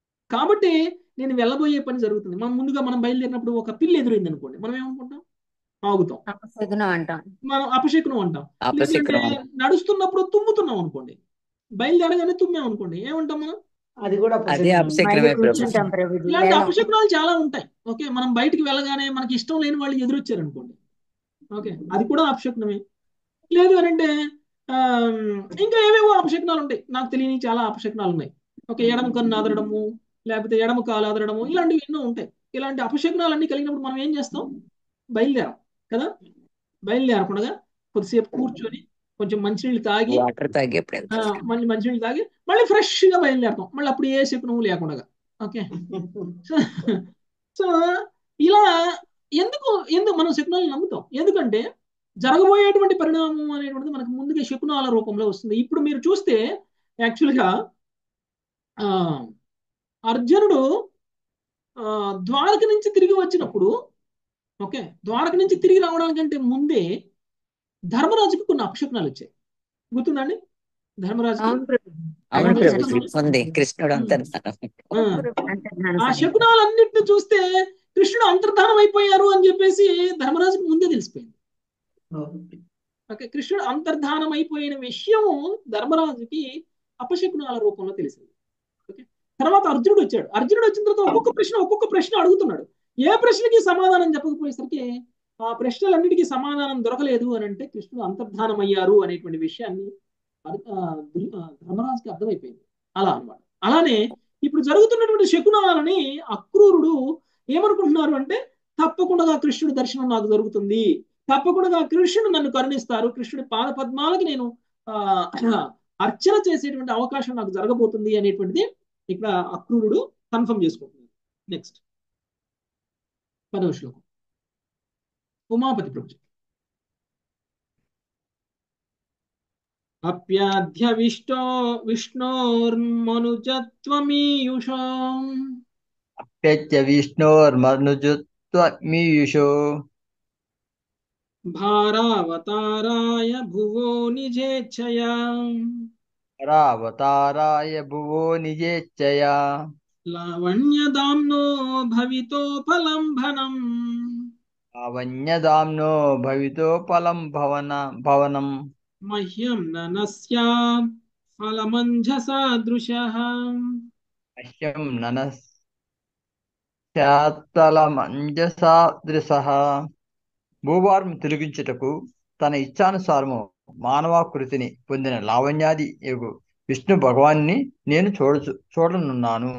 కాబట్టి నేను వెళ్ళబోయే పని జరుగుతుంది. మనం ముందుగా మనం బయలుదేరినప్పుడు ఒక పిల్లి ఎదురైంది అనుకోండి, మనం ఏమనుకుంటాం? ఆగుతాం, అపశకునం అంటాం. మనం అపశకునం అంటాం. లేదంటే అపశకునం అంటాం. నడుస్తున్నప్పుడు తుమ్ముతున్నాం అనుకోండి, బయలుదేరగానే తుమ్మాం అనుకోండి, ఏమంటాం మనం? అది కూడా అదే అపశకునం. మళ్ళీ అపశకునమే ప్రభుజీ. కూర్చుంటాం ప్రభుజీ. ఇలాంటి వేలం అపశకునాలు చాలా ఉంటాయి. ఓకే, మనం బయటికి వెళ్ళగానే మనకి ఇష్టం లేని వాళ్ళు ఎదురొచ్చారు అనుకోండి, ఓకే, అది కూడా అపశకునమే. లేదు అని అంటే ఇంకా ఏవేవో అపశకునాలు ఉంటాయి, నాకు తెలియని చాలా అపశకునాలు ఉన్నాయి. ఓకే, ఎడమ కన్ను ఆదరడము, లేకపోతే ఎడమ కాలు ఆదరడము, ఇలాంటివి ఎన్నో ఉంటాయి. ఇలాంటి అపశకునాలు అన్ని కలిగినప్పుడు మనం ఏం చేస్తాం? బయలుదేరం కదా. బయలుదేరకుండా కొద్దిసేపు కూర్చొని కొంచెం మంచినీళ్ళు తాగి, వాటర్ తాగి ఎప్పుడు ఆ, వెళ్తారు? మళ్ళీ మంచినీళ్ళు తాగి మళ్ళీ ఫ్రెష్ గా బయలుదేరతాం. మళ్ళీ అప్పుడు ఏ శకునం లేకుండా. ఓకే, సో సో ఇలా ఎందుకు ఎందుకు మనం శకునాలను నమ్ముతాం? ఎందుకంటే జరగబోయేటువంటి పరిణామం అనేటువంటిది మనకు ముందుగా శకునాల రూపంలో వస్తుంది. ఇప్పుడు మీరు చూస్తే యాక్చువల్గా ఆ, అర్జునుడు ఆ, ద్వారక నుంచి తిరిగి వచ్చినప్పుడు, ఓకే, ద్వారక నుంచి తిరిగి రావడానికంటే ముందే ధర్మరాజుకు కొన్ని అపశకునాలు వచ్చాయి. గుర్తుందండి ధర్మరాజుకి? అవును ప్రభుజీ. అవును అన్ని ప్రభుజీ, శకునం. ఉంది. కృష్ణుడు ఉమ్, అంతర్ధానం. ఆ, అంతర్ధాన ఆ సమయం. శకునాలన్నింటిని చూస్తే కృష్ణుడు అంతర్ధానం అయిపోయారు అని చెప్పేసి ధర్మరాజుకు ముందే తెలిసిపోయింది. ఓకే, కృష్ణుడు అంతర్ధానం అయిపోయిన విషయము ధర్మరాజుకి అపశకునాల రూపంలో తెలిసింది. ఓకే, తర్వాత అర్జునుడు వచ్చాడు. అర్జునుడు వచ్చిన తర్వాత ఒక్కొక్క ప్రశ్న ఒక్కొక్క ప్రశ్న అడుగుతున్నాడు. ఏ ప్రశ్నకి సమాధానం చెప్పకపోయేసరికి ఆ ప్రశ్నలన్నిటికీ సమాధానం దొరకలేదు అని అంటే కృష్ణుడు అంతర్ధానం అయ్యారు అనేటువంటి విషయాన్ని అర్- ఆ, దుర్- ఆ, ధర్మరాజుకి అర్థమైపోయింది. అలా అన్నమాట. అలానే ఇప్పుడు జరుగుతున్నటువంటి శకునాలని అక్రూరుడు ఏమనుకుంటున్నారు అంటే, తప్పకుండా కృష్ణుడి దర్శనం నాకు దొరుకుతుంది, తప్పకుండా కృష్ణుడు నన్ను కరుణిస్తారు, కృష్ణుడి పాద పద్మాలకి నేను ఆ, అర్చన చేసేటువంటి అవకాశం నాకు జరగబోతుంది అనేటువంటిది ఇక్కడ అక్రూరుడు కన్ఫర్మ్ చేసుకుంటున్నాడు. నెక్స్ట్ పదవ శ్లోకం, ఉమాపతి ప్రభుజీ. అప్యాధ్యవిష్టో విష్ణోర్మనుజత్వమీయుషో అప్యత్య విష్ణోర్మనుజత్వమీయుషో భారావతారాయ భువో నిజేచ్ఛయా రావతారాయ భువో నిజేచ్ఛయా లావణ్యదామ్నో భవితోపలంభనం లావణ్యదామ్నో భవితోపలం భవన భవనం మహ్యం ననస్యా ఫలమంజసాదృశః మహ్యం ననస్యాత్తలమంజసాదృశః. భూభారం తొలగించుటకు తన ఇచ్ఛానుసారము మానవాకృతిని పొందిన లావణ్యాది యగు విష్ణు భగవాన్ని నేను చూడ చూడనున్నాను.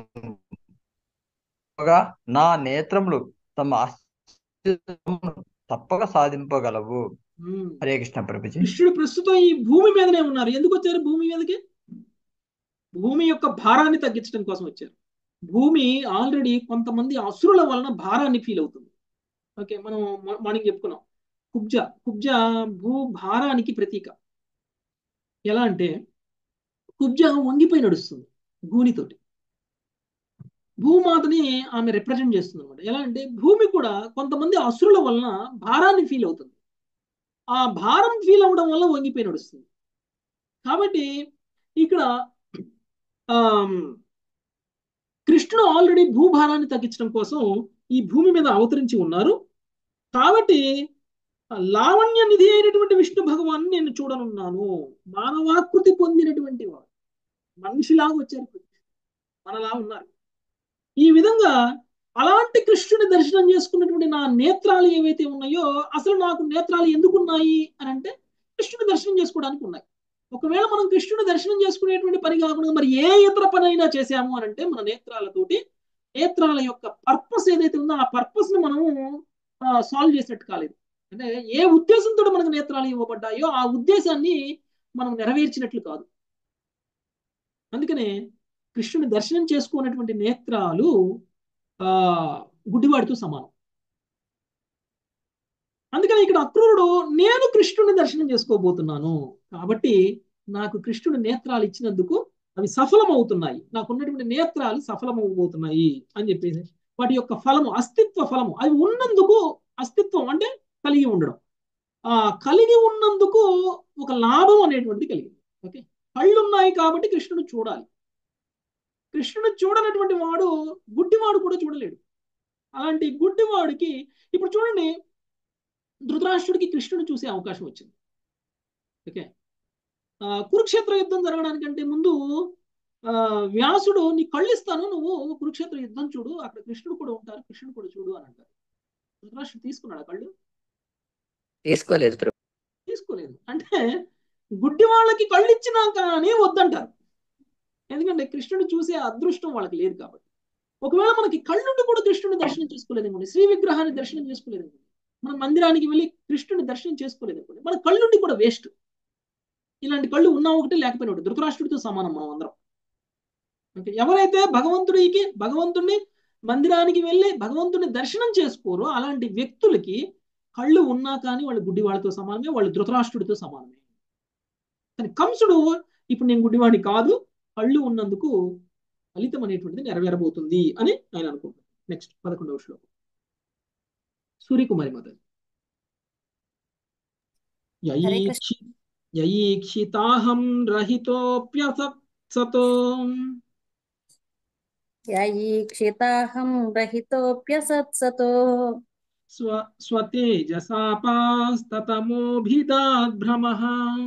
నా నేత్రములు తమ అస్తిత్వమును తప్పక సాధింపగలవు. ఉమ్. హరే కృష్ణ ప్రభుజీ. కృష్ణుడు ప్రస్తుతం ఈ భూమి మీదనే ఉన్నారు. ఎందుకు వచ్చారు భూమి మీదకి? భూమి యొక్క భారాన్ని తగ్గించడం కోసం వచ్చారు. భూమి ఆల్రెడీ కొంతమంది అసురుల వలన భారాన్ని ఫీల్ అవుతుంది. ఓకే, మనం మ- మార్నింగ్ చెప్పుకున్నాం. కుబ్జ కుబ్జ భూ భారానికి ప్రతీక. ఎలా అంటే కుబ్జ వంగిపోయి నడుస్తుంది భూమితోటి. భూమాతని ఆమె రిప్రజెంట్ చేస్తుంది అనమాట. ఎలా అంటే భూమి కూడా కొంతమంది అసురుల వలన భారాన్ని ఫీల్ అవుతుంది. ఆ భారం ఫీల్ అవ్వడం వల్ల వంగిపోయి నడుస్తుంది. కాబట్టి ఇక్కడ ఆమ్, కృష్ణుడు ఆల్రెడీ భూభారాన్ని తగ్గించడం కోసం ఈ భూమి మీద అవతరించి ఉన్నారు. కాబట్టి లావణ్య నిధి అయినటువంటి విష్ణు భగవాన్ నేను చూడనున్నాను. మానవాకృతి పొందినటువంటి వాడు, మనిషిలాగా వచ్చారు, మనలా ఉన్నారు. ఈ విధంగా అలాంటి కృష్ణుని దర్శనం చేసుకున్నటువంటి నా నేత్రాలు ఏవైతే ఉన్నాయో, అసలు నాకు నేత్రాలు ఎందుకు ఉన్నాయి అని అంటే కృష్ణుని దర్శనం చేసుకోవడానికి ఉన్నాయి. ఒకవేళ మనం కృష్ణుని దర్శనం చేసుకునేటువంటి పని కాకుండా మరి ఏ ఇతర పని అయినా చేసాము అని అంటే మన నేత్రాలతోటి నేత్రాల యొక్క పర్పస్ ఏదైతే ఉందో ఆ పర్పస్ ని మనం సాల్వ్ చేసినట్టు కాలేదు. అంటే ఏ ఉద్దేశంతో మనకు నేత్రాలు ఇవ్వబడ్డాయో ఆ ఉద్దేశాన్ని మనం నెరవేర్చినట్లు కాదు. అందుకనే కృష్ణుని దర్శనం చేసుకున్నటువంటి నేత్రాలు ఆ గుడ్డివాడితో సమానం. అందుకని ఇక్కడ అక్రూరుడు నేను కృష్ణుని దర్శనం చేసుకోబోతున్నాను, కాబట్టి నాకు కృష్ణుడి నేత్రాలు ఇచ్చినందుకు అవి సఫలమవుతున్నాయి, నాకున్నటువంటి నేత్రాలు సఫలమవబోతున్నాయి అని చెప్పేసి వాటి యొక్క ఫలము అస్తిత్వ ఫలము అవి ఉన్నందుకు, అస్తిత్వం అంటే కలిగి ఉండడం, ఆ కలిగి ఉన్నందుకు ఒక లాభం అనేటువంటిది కలిగింది. ఓకే, కళ్ళు ఉన్నాయి కాబట్టి కృష్ణుడు చూడాలి. కృష్ణుడు చూడనటువంటి వాడు గుడ్డివాడు కూడా చూడలేడు. అలాంటి గుడ్డివాడికి ఇప్పుడు చూడండి, ధృతరాష్ట్రుడికి కృష్ణుడు చూసే అవకాశం వచ్చింది. ఓకే, ఆ, కురుక్షేత్ర యుద్ధం జరగడానికంటే ముందు ఆ, వ్యాసుడు నీ కళ్ళు ఇస్తాను, నువ్వు కురుక్షేత్ర యుద్ధం చూడు, అక్కడ కృష్ణుడు కూడా ఉంటారు, కృష్ణుడు కూడా చూడు అని అంటారు. ధృతరాష్ట్రుడు తీసుకున్నాడు కళ్ళు? తీసుకోలేదు ప్రభు. తీసుకోలేదు. అంటే గుడ్డి వాళ్ళకి కళ్ళు ఇచ్చినా కానీ వద్దంటారు, ఎందుకంటే కృష్ణుడు చూసే అదృష్టం వాళ్ళకి లేదు కాబట్టి. ఒకవేళ మనకి కళ్ళుండి కూడా కృష్ణుని దర్శనం చేసుకోలేదు అనుకోండి, శ్రీ విగ్రహాన్ని దర్శనం చేసుకోలేదు అనుకోండి, మన మందిరానికి వెళ్ళి కృష్ణుని దర్శనం చేసుకోలేదు అనుకోండి, మన కళ్ళుండి కూడా వేస్ట్. ఇలాంటి కళ్ళు ఉన్నా ఒకటి లేకపోయినా ఒకటి, ధృతరాష్ట్రుడితో సమానం మనం అందరం. ఓకే, ఎవరైతే భగవంతుడికి భగవంతుడిని మందిరానికి వెళ్ళి భగవంతుని దర్శనం చేసుకోరో అలాంటి వ్యక్తులకి కళ్ళు ఉన్నా కానీ వాళ్ళు గుడ్డి వాళ్ళతో సమానమే, వాళ్ళు ధృతరాష్ట్రుడితో సమానమే. కానీ కంసుడు ఇప్పుడు నేను గుడ్డివాడిని కాదు, కళ్ళు ఉన్నందుకు ఫలితం అనేటువంటిది నెరవేరబోతుంది అని ఆయన అనుకుంటారు. నెక్స్ట్ పదకొండవ శ్లోకం, సూర్యకుమారి మాత. యయీక్షి యయీక్షితాహం రహితోప్యసత్సతో యయీక్షితాహం రహితోప్యసత్సతో స్వ స్వతేజసాపాస్తతమోభిదాద్ భ్రమః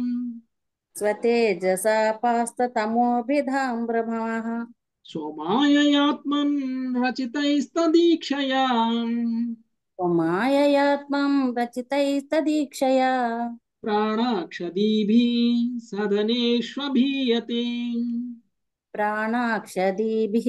స్వతేజసాపాస్తతమోభిధాం భ్రమః సోమాయయాత్మన్ రచితైస్తదీక్షయా మాయయాత్మం రచితైస్తదీక్షయా ప్రాణాక్షదీభిः సదనేష్వభీయతే ప్రాణాక్షదీభిః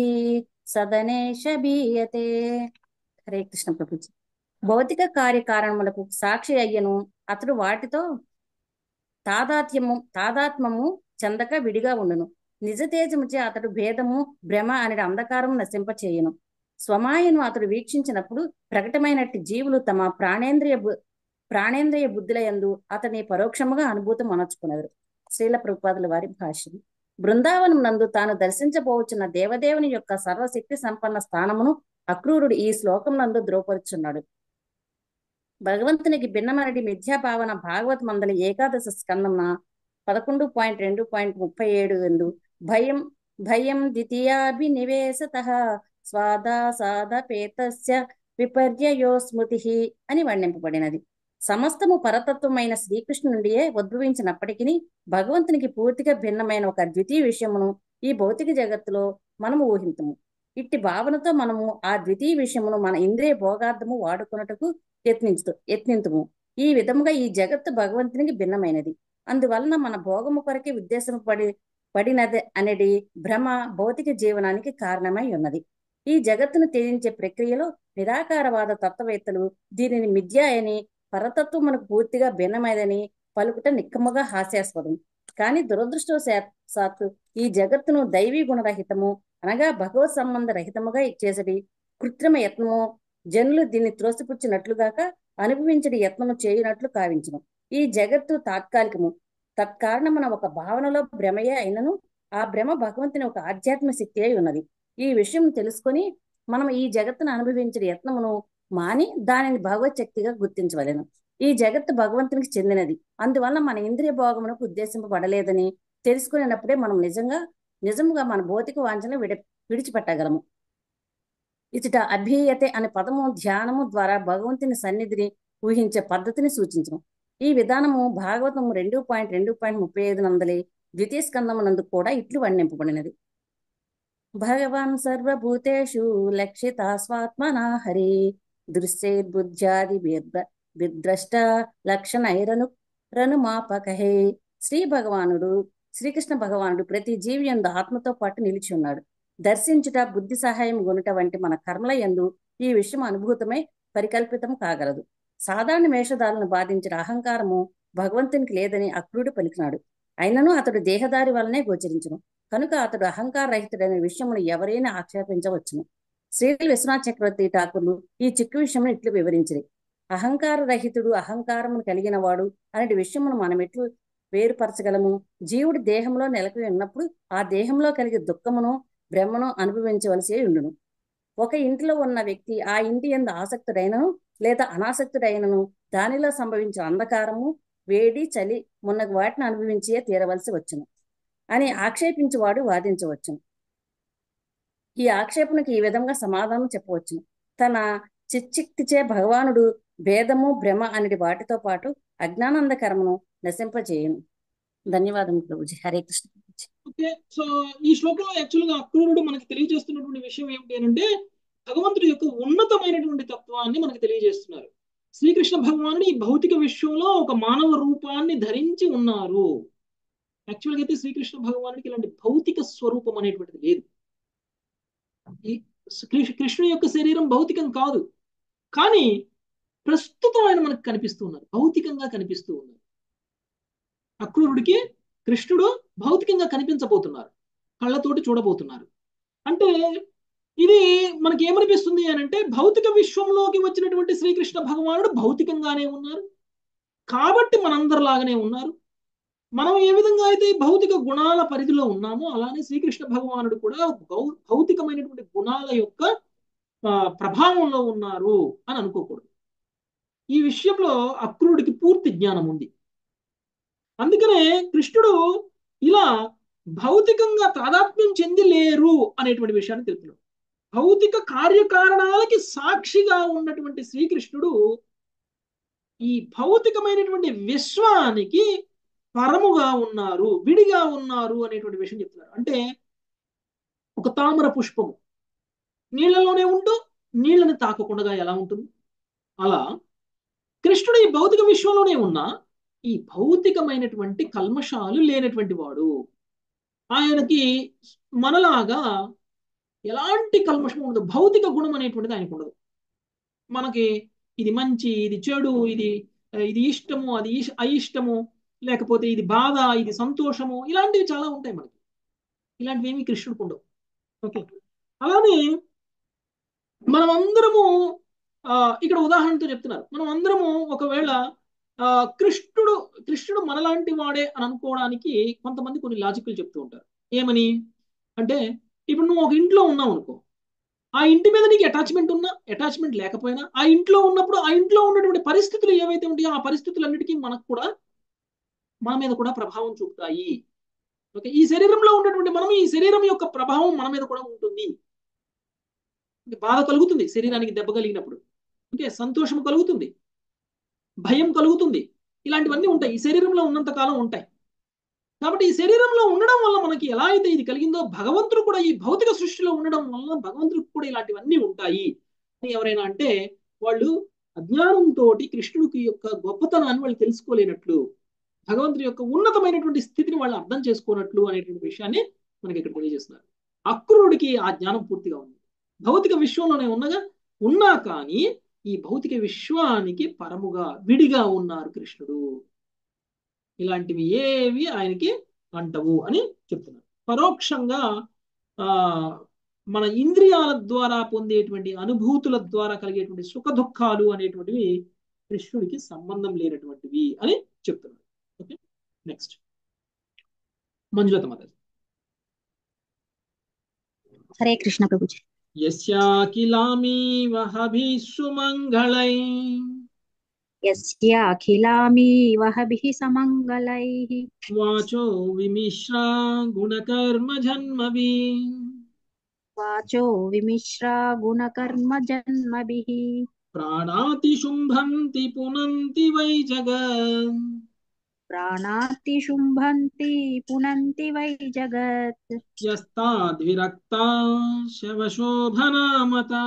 సదనేషభీయతే. హరే కృష్ణ ప్రభుజీ. భౌతిక కార్యకారణములకు సాక్షి అయ్యను అతడు వాటితో తాదాత్మ్యము తాదాత్మము చెందక విడిగా ఉండును. నిజ తేజముచే అతడు భేదము భ్రమ అనే అంధకారము నశింపచేయును. స్వమాయను అతడు వీక్షించినప్పుడు ప్రకటమైనట్టి జీవులు తమ ప్రాణేంద్రియ ప్రాణేంద్రియ బుద్ధుల యందు అతని పరోక్షముగా అనుభూతం అనర్చుకున్నారు. శ్రీల ప్రభుపాదుల వారి భాష్యం. బృందావనం నందు తాను దర్శించబోచున్న దేవదేవుని యొక్క సర్వశక్తి సంపన్న స్థానమును అక్రూరుడు ఈ శ్లోకం నందు ద్రోపరుచున్నాడు. భగవంతునికి భిన్నమనడి మిథ్యాభావన భాగవత్ మందలి ఏకాదశ స్కందమున పదకొండు పాయింట్ రెండు పాయింట్ ముప్పై ఏడు ఎందు భయం భయం ద్వితీయాభినివేశతః స్వాదాసాదపేతస్య విపర్యయో స్మృతి అని వర్ణింపబడినది. సమస్తము పరతత్వమైన శ్రీకృష్ణు నుండియే ఉద్భవించినప్పటికీ భగవంతునికి పూర్తిగా భిన్నమైన ఒక ద్వితీయ విషయమును ఈ భౌతిక జగత్తులో మనము ఊహించము. ఇట్టి భావనతో మనము ఆ ద్వితీయ విషయమును మన ఇంద్రియ భోగార్థము వాడుకున్నటకు యత్నించు యత్నింతుము. ఈ విధముగా ఈ జగత్తు భగవంతునికి భిన్నమైనది. అందువలన మన భోగము కొరకే ఉద్దేశం పడి పడినది అనేది భ్రమ భౌతిక జీవనానికి కారణమై ఉన్నది. ఈ జగత్తును త్యజించే ప్రక్రియలో నిరాకారవాద తత్వవేత్తలు దీనిని మిథ్య అని, పరతత్వం మనకు పూర్తిగా భిన్నమైనదని పలుకుట నిక్కముగా హాస్యాస్పదం. కానీ దురదృష్టవశాత్తు ఈ జగత్తును దైవీ గుణరహితము అనగా భగవత్ సంబంధ రహితముగా చేసడి కృత్రిమ యత్నము జనులు దీన్ని త్రోసిపుచ్చినట్లుగాక అనుభవించడి యత్నము చేయునట్లు కావించను. ఈ జగత్తు తాత్కాలికము, తత్కారణమున ఒక భావనలో భ్రమయే అయినను ఆ భ్రమ భగవంతుని ఒక ఆధ్యాత్మిక శక్తి అయి ఉన్నది. ఈ విషయం తెలుసుకొని మనం ఈ జగత్తును అనుభవించే యత్నమును మాని దానిని భగవత్ శక్తిగా గుర్తించవలెను. ఈ జగత్తు భగవంతునికి చెందినది, అందువల్ల మన ఇంద్రియ భోగమునకు ఉద్దేశింపబడలేదని తెలుసుకునేటప్పుడే మనం నిజంగా నిజముగా మన భౌతిక వాంఛను విడి విడిచిపెట్టగలము. ఇచట అభీయతే అనే పదము ధ్యానము ద్వారా భగవంతుని సన్నిధిని ఊహించే పద్ధతిని సూచించను. ఈ విధానము భాగవతము రెండు పాయింట్ రెండు పాయింట్ ముప్పై ఐదు నందలి ద్వితీయ స్కందము నందు కూడా ఇట్లు వర్ణింపబడినది. భగవాన్ సర్వభూతేషు లక్షితా స్వాత్మనా హరి దృశ్యేద్బుద్ధ్యాది విద్రష్ట లక్షణైరను రనుమాపకహే. శ్రీ భగవానుడు శ్రీకృష్ణ భగవానుడు ప్రతి జీవి యందు ఆత్మతో పాటు నిలిచి ఉన్నాడు. దర్శించుట బుద్ధి సహాయం కొనుట వంటి మన కర్మల యందు ఈ విషయం అనుభూతమై పరికల్పితం కాగలదు. సాధారణ వేషధారులను బాధించిన అహంకారము భగవంతునికి లేదని అక్రూరుడు పలికినాడు. అయినను అతడు దేహదారి వలనే గోచరించును కనుక అతడు అహంకార రహితుడైన విషయమును ఎవరైనా ఆక్షేపించవచ్చును. శ్రీ విశ్వనాథ్ చక్రవర్తి ఠాకూర్లు ఈ చిక్కు విషయమును ఇట్లు వివరించింది. అహంకార రహితుడు అహంకారమును కలిగిన వాడు అనే విషయమును మనం ఎట్లు వేరుపరచగలము? జీవుడు దేహంలో నెలకొని ఉన్నప్పుడు ఆ దేహంలో కలిగే దుఃఖమును బ్రహ్మను అనుభవించవలసి ఉండును. ఒక ఇంటిలో ఉన్న వ్యక్తి ఆ ఇంటి యందు ఆసక్తుడైనను లేదా అనాసక్తుడైనను దానిలో సంభవించే అంధకారము వేడి చలి మొన్న వాటిని అనుభవించే తీరవలసి వచ్చును అని ఆక్షేపించేవాడు వాదించవచ్చును. ఈ ఆక్షేపణకి ఈ విధంగా సమాధానం చెప్పవచ్చును. తన చిచ్చిక్తిచే భగవానుడు భేదము భ్రమ అనేది వాటితో పాటు అజ్ఞానందకరమును నశింపజేయును. ధన్యవాదం ప్రభుజీ. హరే కృష్ణ. ఓకే, సో ఈ శ్లోకంలో యాక్చువల్గా అక్రూరుడు మనకి తెలియజేస్తున్నటువంటి విషయం ఏమిటి అంటే భగవంతుడి యొక్క ఉన్నతమైనటువంటి తత్వాన్ని మనకి తెలియజేస్తున్నారు. శ్రీకృష్ణ భగవానుడు ఈ భౌతిక విశ్వంలో ఒక మానవ రూపాన్ని ధరించి ఉన్నారు. యాక్చువల్గా అయితే శ్రీకృష్ణ భగవానుడికి ఇలాంటి భౌతిక స్వరూపం అనేటువంటిది లేదు. ఈ కృష్ణుడి యొక్క శరీరం భౌతికం కాదు, కానీ ప్రస్తుతం ఆయన మనకు కనిపిస్తూ ఉన్నారు, భౌతికంగా కనిపిస్తూ ఉన్నారు. అక్రూరుడికి కృష్ణుడు భౌతికంగా కనిపించబోతున్నారు, కళ్ళతోటి చూడబోతున్నారు. అంటే ఇది మనకి ఏమనిపిస్తుంది అని అంటే భౌతిక విశ్వంలోకి వచ్చినటువంటి శ్రీకృష్ణ భగవానుడు భౌతికంగానే ఉన్నారు కాబట్టి మనందరిలాగానే ఉన్నారు. మనం ఏ విధంగా అయితే భౌతిక గుణాల పరిధిలో ఉన్నామో అలానే శ్రీకృష్ణ భగవానుడు కూడా భౌతికమైనటువంటి గుణాల యొక్క ప్రభావంలో ఉన్నారు అని అనుకోకూడదు. ఈ విషయంలో అక్రూరుడికి పూర్తి జ్ఞానం ఉంది. అందుకనే కృష్ణుడు ఇలా భౌతికంగా తాదాత్మ్యం చెంది లేరు అనేటువంటి విషయాన్ని తెలుపుతున్నాడు. భౌతిక కార్యకారణాలకి సాక్షిగా ఉన్నటువంటి శ్రీకృష్ణుడు ఈ భౌతికమైనటువంటి విశ్వానికి పరముగా ఉన్నారు, విడిగా ఉన్నారు అనేటువంటి విషయం చెప్తున్నారు. అంటే ఒక తామర పుష్పము నీళ్లలోనే ఉంటూ నీళ్ళని తాకకుండా ఎలా ఉంటుంది, అలా కృష్ణుడు ఈ భౌతిక విశ్వంలోనే ఉన్నా ఈ భౌతికమైనటువంటి కల్మషాలు లేనటువంటి వాడు. ఆయనకి మనలాగా ఎలాంటి కల్మషం ఉండదు, భౌతిక గుణం అనేటువంటిది ఆయనకు ఉండదు. మనకి ఇది మంచి, ఇది చెడు, ఇది ఇది ఇష్టము, అది అయిష్టము, లేకపోతే ఇది బాధ, ఇది సంతోషము, ఇలాంటివి చాలా ఉంటాయి మనకి. ఇలాంటివి ఏమి కృష్ణుడికి ఉండవు. ఓకే, అలానే మనం అందరము ఇక్కడ ఉదాహరణతో చెప్తున్నారు, మనం అందరము ఒకవేళ ఆ కృష్ణుడు కృష్ణుడు మనలాంటి వాడే అని అనుకోవడానికి కొంతమంది కొన్ని లాజిక్లు చెప్తూ ఉంటారు. ఏమని అంటే ఇప్పుడు నువ్వు ఒక ఇంట్లో ఉన్నావు అనుకో, ఆ ఇంటి మీద నీకు అటాచ్మెంట్ ఉన్నా అటాచ్మెంట్ లేకపోయినా ఆ ఇంట్లో ఉన్నప్పుడు ఆ ఇంట్లో ఉన్నటువంటి పరిస్థితులు ఏవైతే ఉంటాయో ఆ పరిస్థితులన్నిటికీ మనకు కూడా మన మీద కూడా ప్రభావం చూపుతాయి. ఓకే, ఈ శరీరంలో ఉన్నటువంటి మనం ఈ శరీరం యొక్క ప్రభావం మన మీద కూడా ఉంటుంది. బాధ కలుగుతుంది శరీరానికి దెబ్బ కలిగినప్పుడు, ఓకే, సంతోషం కలుగుతుంది, భయం కలుగుతుంది, ఇలాంటివన్నీ ఉంటాయి, ఈ శరీరంలో ఉన్నంత కాలం ఉంటాయి. కాబట్టి ఈ శరీరంలో ఉండడం వల్ల మనకి ఎలా అయితే ఇది కలిగిందో భగవంతుడు కూడా ఈ భౌతిక సృష్టిలో ఉండడం వల్ల భగవంతుడికి కూడా ఇలాంటివన్నీ ఉంటాయి అని ఎవరైనా అంటే వాళ్ళు అజ్ఞానంతో కృష్ణుడికి యొక్క గొప్పతనాన్ని వాళ్ళు తెలుసుకోలేనట్లు, భగవంతుడి యొక్క ఉన్నతమైనటువంటి స్థితిని వాళ్ళు అర్థం చేసుకోనట్లు అనేటువంటి విషయాన్ని మనకి ఇక్కడ తెలియజేస్తున్నారు. అక్రూరుడికి ఆ జ్ఞానం పూర్తిగా ఉంది. భౌతిక విశ్వంలోనే ఉన్నగా ఉన్నా కానీ ఈ భౌతిక విశ్వానికి పరముగా విడిగా ఉన్నారు కృష్ణుడు. ఇలాంటివి ఏవి ఆయనకి అంటవు అని చెప్తున్నారు. పరోక్షంగా ఆ మన ఇంద్రియాల ద్వారా పొందేటువంటి అనుభూతుల ద్వారా కలిగేటువంటి సుఖ దుఃఖాలు అనేటువంటివి కృష్ణుడికి సంబంధం లేనటువంటివి అని చెప్తున్నారు. Okay, next Manjulatha Mata. Hare Krishna Prabhuji. యస్యాఖిలామీవ హభిస్సుమంగళై యస్యాఖిలామీవ హభిః సమంగళైః వాచో విమిశ్రా గుణకర్మ జన్మభిః వాచో విమిశ్రా గుణకర్మ జన్మభిః ప్రాణాతి శుంభంతి పునంతి why జగత్ ప్రాణాతి శుంభంతి పునంతి వై జగత్ యస్తాద్విరక్తా శవశోభనామతా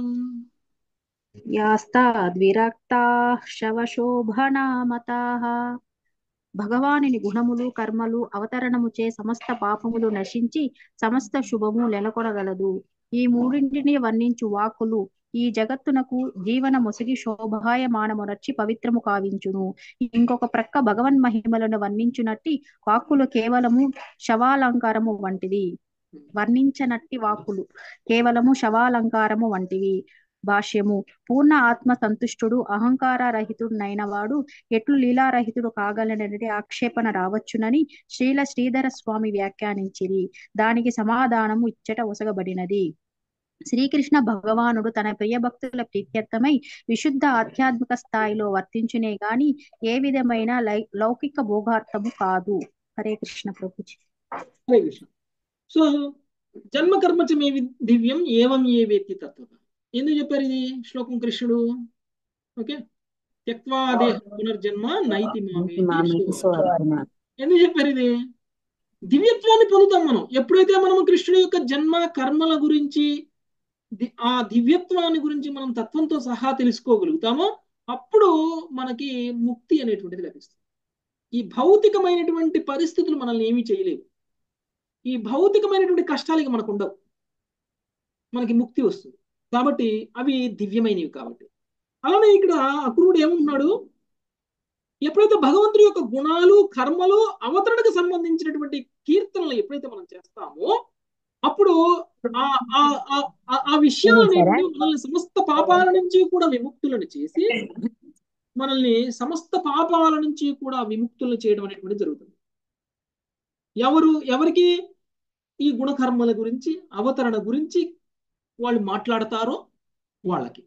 యాస్తాద్విరక్తాః శవశోభనామతాః. భగవానుని గుణములు కర్మలు అవతరణముచే సమస్త పాపములు నశించి సమస్త శుభము నెలకొనగలదు. ఈ మూడింటిని వర్ణించు వాక్కులు ఈ జగత్తునకు జీవన మొసగి శోభాయమానమునర్చి పవిత్రము కావించును. ఇంకొక ప్రక్క భగవన్ మహిమలను వర్ణించునట్టి వాక్కులు కేవలము శవాలంకారము వంటిది. వర్ణించనట్టి వాక్కులు కేవలము శవాలంకారము వంటివి. భాష్యము. పూర్ణ ఆత్మ సంతుష్టుడు అహంకార రహితుడైన వాడు ఎట్లు లీలారహితుడు కాగలనని ఆక్షేపణ రావచ్చునని శ్రీల శ్రీధర స్వామి వ్యాఖ్యానించిరి. దానికి సమాధానము ఇచ్చట ఒసగబడినది. శ్రీకృష్ణ భగవానుడు తన ప్రియ భక్తుల ప్రీత్యర్థమై విశుద్ధ ఆధ్యాత్మిక స్థాయిలో వర్తించునే గాని ఏ విధమైన లౌకిక భోగార్థము కాదు. హరే కృష్ణ ప్రభుజీ. హరే కృష్ణ. సో జన్మ కర్మచ మే దివ్యం ఏవం ఏ వేత్తి తత్వ. ఎందుకు చెప్పారు ఇది శ్లోకం కృష్ణుడు? ఓకే, త్యక్వా దేహ పునర్జన్మ నైతి మామేతి మామేతి సువర్ణ. సువర్ణ. ఎందుకు చెప్పారు ఇది? దివ్యత్వాన్ని పొందుతాం మనం ఎప్పుడైతే మనము కృష్ణుడి యొక్క జన్మ కర్మల గురించి ది- ఆ దివ్యత్వాన్ని గురించి మనం తత్వంతో సహా తెలుసుకోగలుగుతామో అప్పుడు మనకి ముక్తి అనేటువంటిది లభిస్తుంది. ఈ భౌతికమైనటువంటి పరిస్థితులు మనల్ని ఏమీ చేయలేవు. ఈ భౌతికమైనటువంటి కష్టాలకి మనకు ఉండవు. మనకి ముక్తి వస్తుంది కాబట్టి అవి దివ్యమైనవి. కాబట్టి అలానే ఇక్కడ అక్రూరుడు ఏమంటున్నాడు, ఎప్పుడైతే భగవంతుడి యొక్క గుణాలు కర్మలు అవతరణకు సంబంధించినటువంటి కీర్తనలు ఎప్పుడైతే మనం చేస్తామో అప్పుడు ఆ ఆ ఆ- ఆ- ఆ విషయాలు అనేవి మనల్ని సమస్త పాపాల నుంచి కూడా విముక్తులను చేసి మనల్ని సమస్త పాపాల నుంచి కూడా విముక్తులను చేయడం అనేటువంటి జరుగుతుంది. ఎవరు ఎవరికి ఈ గుణకర్మల గురించి అవతరణ గురించి వాళ్ళు మాట్లాడతారో వాళ్ళకి.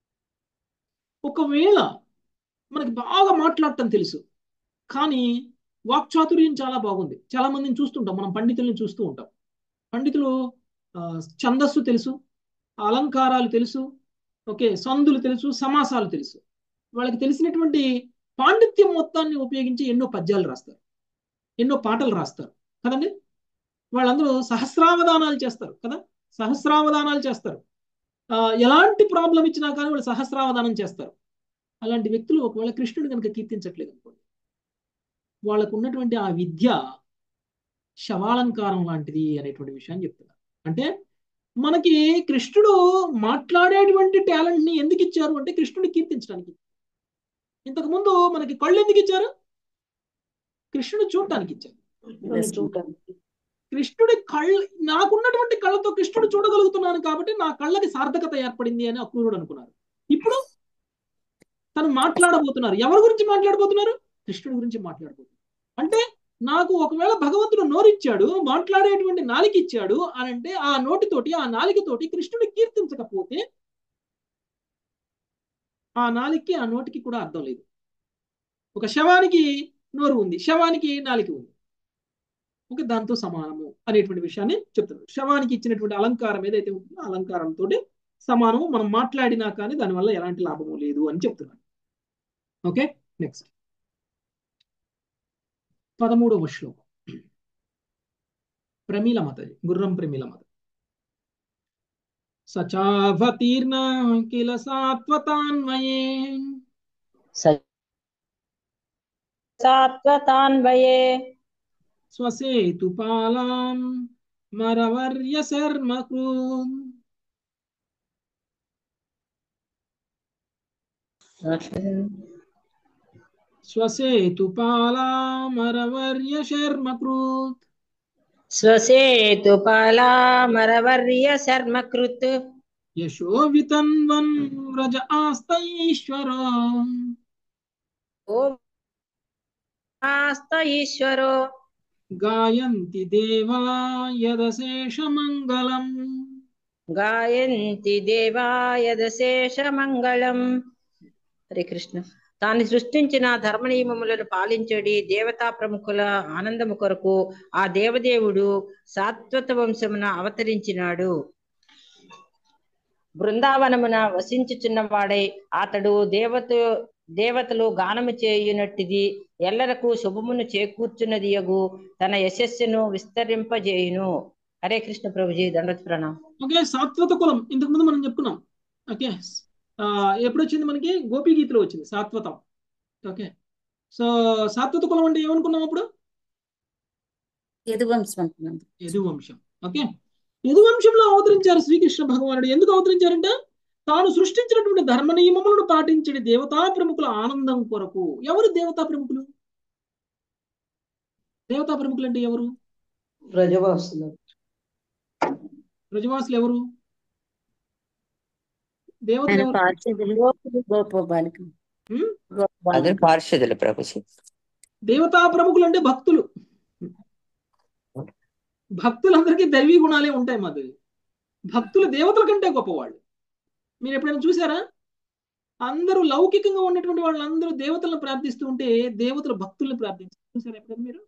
ఒకవేళ మనకి బాగా మాట్లాడటం తెలుసు కానీ వాక్చాతుర్యం చాలా బాగుంది. చాలా మందిని చూస్తుంటాం, మనం పండితుల్ని చూస్తూ ఉంటాం. పండితులు ఆ, ఛందస్సు తెలుసు, అలంకారాలు తెలుసు, ఓకే, సందులు తెలుసు, సమాసాలు తెలుసు. వాళ్ళకి తెలిసినటువంటి పాండిత్యం మొత్తాన్ని ఉపయోగించి ఎన్నో పద్యాలు రాస్తారు, ఎన్నో పాటలు రాస్తారు కదండి. వాళ్ళందరూ సహస్రావధానాలు చేస్తారు కదా, సహస్రావధానాలు చేస్తారు. ఆ, ఎలాంటి ప్రాబ్లం ఇచ్చినా కానీ వాళ్ళు సహస్రావధానం చేస్తారు. అలాంటి వ్యక్తులు ఒకవేళ కృష్ణుడు కనుక కీర్తించట్లేదు అనుకోండి, వాళ్ళకు ఉన్నటువంటి ఆ విద్య శవాలంకారం లాంటిది అనేటువంటి విషయాన్ని చెప్తున్నారు. అంటే మనకి కృష్ణుడు మాట్లాడేటువంటి టాలెంట్ ని ఎందుకు ఇచ్చారు అంటే కృష్ణుడిని కీర్తించడానికి. ఇంతకు ముందు మనకి కళ్ళు ఎందుకు ఇచ్చారు? కృష్ణుడు చూడటానికి ఇచ్చారు. కృష్ణుడి కళ్ళ నాకున్నటువంటి కళ్ళతో కృష్ణుడు చూడగలుగుతున్నాను కాబట్టి నా కళ్ళకి సార్థకత ఏర్పడింది అని అక్రూరుడు అనుకున్నారు. ఇప్పుడు తను మాట్లాడబోతున్నారు. ఎవరి గురించి మాట్లాడబోతున్నారు? కృష్ణుడి గురించి మాట్లాడబోతున్నారు. అంటే నాకు ఒకవేళ భగవంతుడు నోరిచ్చాడు, మాట్లాడేటువంటి నాలిక ఇచ్చాడు అని అంటే ఆ నోటితోటి ఆ నాలికతోటి కృష్ణుడి కీర్తించకపోతే ఆ నాలికకి ఆ నోటికి కూడా అర్థం లేదు. ఒక శవానికి నోరు ఉంది, శవానికి నాలిక ఉంది, ఓకే, దాంతో సమానము అనేటువంటి విషయాన్ని చెప్తున్నారు. శవానికి ఇచ్చినటువంటి అలంకారం ఏదైతే ఉంటుందో అలంకారంతో సమానము. మనం మాట్లాడినా కానీ దానివల్ల ఎలాంటి లాభము లేదు అని చెప్తున్నారు. ఓకే, నెక్స్ట్ పదమూడవ శ్లోకం. ప్రమీల మత, గుర్రం ప్రమీల మత. సచావతీర్ణ కిల సాత్వతాన్వయే సాత్వతాన్వయే స్వసేతుపాలాం మరవర్య శర్మకృన్. స్వసేతుపాలాం మరవర్య శర్మకృత్. స్వసేతుపాలామరవర్య శర్మకృత్. యశో వితన్వన్ వ్రజ ఆస్తైశ్వరో ఆస్త ఈశ్వరో గాయంతి దేవా యదశేషమంగళం. గాయంతి దేవాయదశేష మంగళం. హరే కృష్ణ. తాను సృష్టించిన ధర్మ నియమములను పాలించడి దేవతా ప్రముఖుల ఆనందము కొరకు ఆ దేవదేవుడు సాత్వత వంశమున అవతరించినాడు. బృందావనమున వసించుచున్నవాడై అతడు దేవత దేవతలు గానము చేయునట్టిది ఎల్లరకు శుభమును చేకూర్చున్నది యగు తన యశస్సును విస్తరింపజేయును. హరే కృష్ణ ప్రభుజీ, దండవత్ ప్రణామం. ఓకే, సాత్వత కులం ఇంతకు ముందు మనం చెప్పుకున్నాం. ఓకే, ఎప్పుడు వచ్చింది మనకి? గోపీ గీతలో వచ్చింది సాత్వతం. ఓకే, సో సాత్వత కులం అంటే ఏమనుకున్నాం అప్పుడు? యదువంశం అనుకున్నాం. యదువంశం. ఓకే, యదువంశంలో అవతరించారు శ్రీకృష్ణ భగవానుడు. ఎందుకు అవతరించారంటే తాను సృష్టించినటువంటి ధర్మ నియమములను పాటించే దేవతా ప్రముఖుల ఆనందం కొరకు. ఎవరు దేవతా ప్రముఖులు? దేవతా ప్రముఖులు అంటే ఎవరు? బ్రజవాసులు. బ్రజవాసులు ఎవరు? దేవతలు ఎవరు? అదే పార్షదులు ప్రభుజీ. దేవతా ప్రముఖులు అంటే భక్తులు. భక్తులందరికీ దైవీ గుణాలే ఉంటాయి మాధవి. భక్తులు దేవతల కంటే గొప్పవాళ్ళు. మీరు ఎప్పుడైనా చూసారా? అందరూ లౌకికంగా ఉన్నటువంటి వాళ్ళందరూ దేవతలను ప్రార్థిస్తూ ఉంటే దేవతలు భక్తుల్ని ప్రార్థించారు. చూసారా ఎప్పుడైనా మీరు?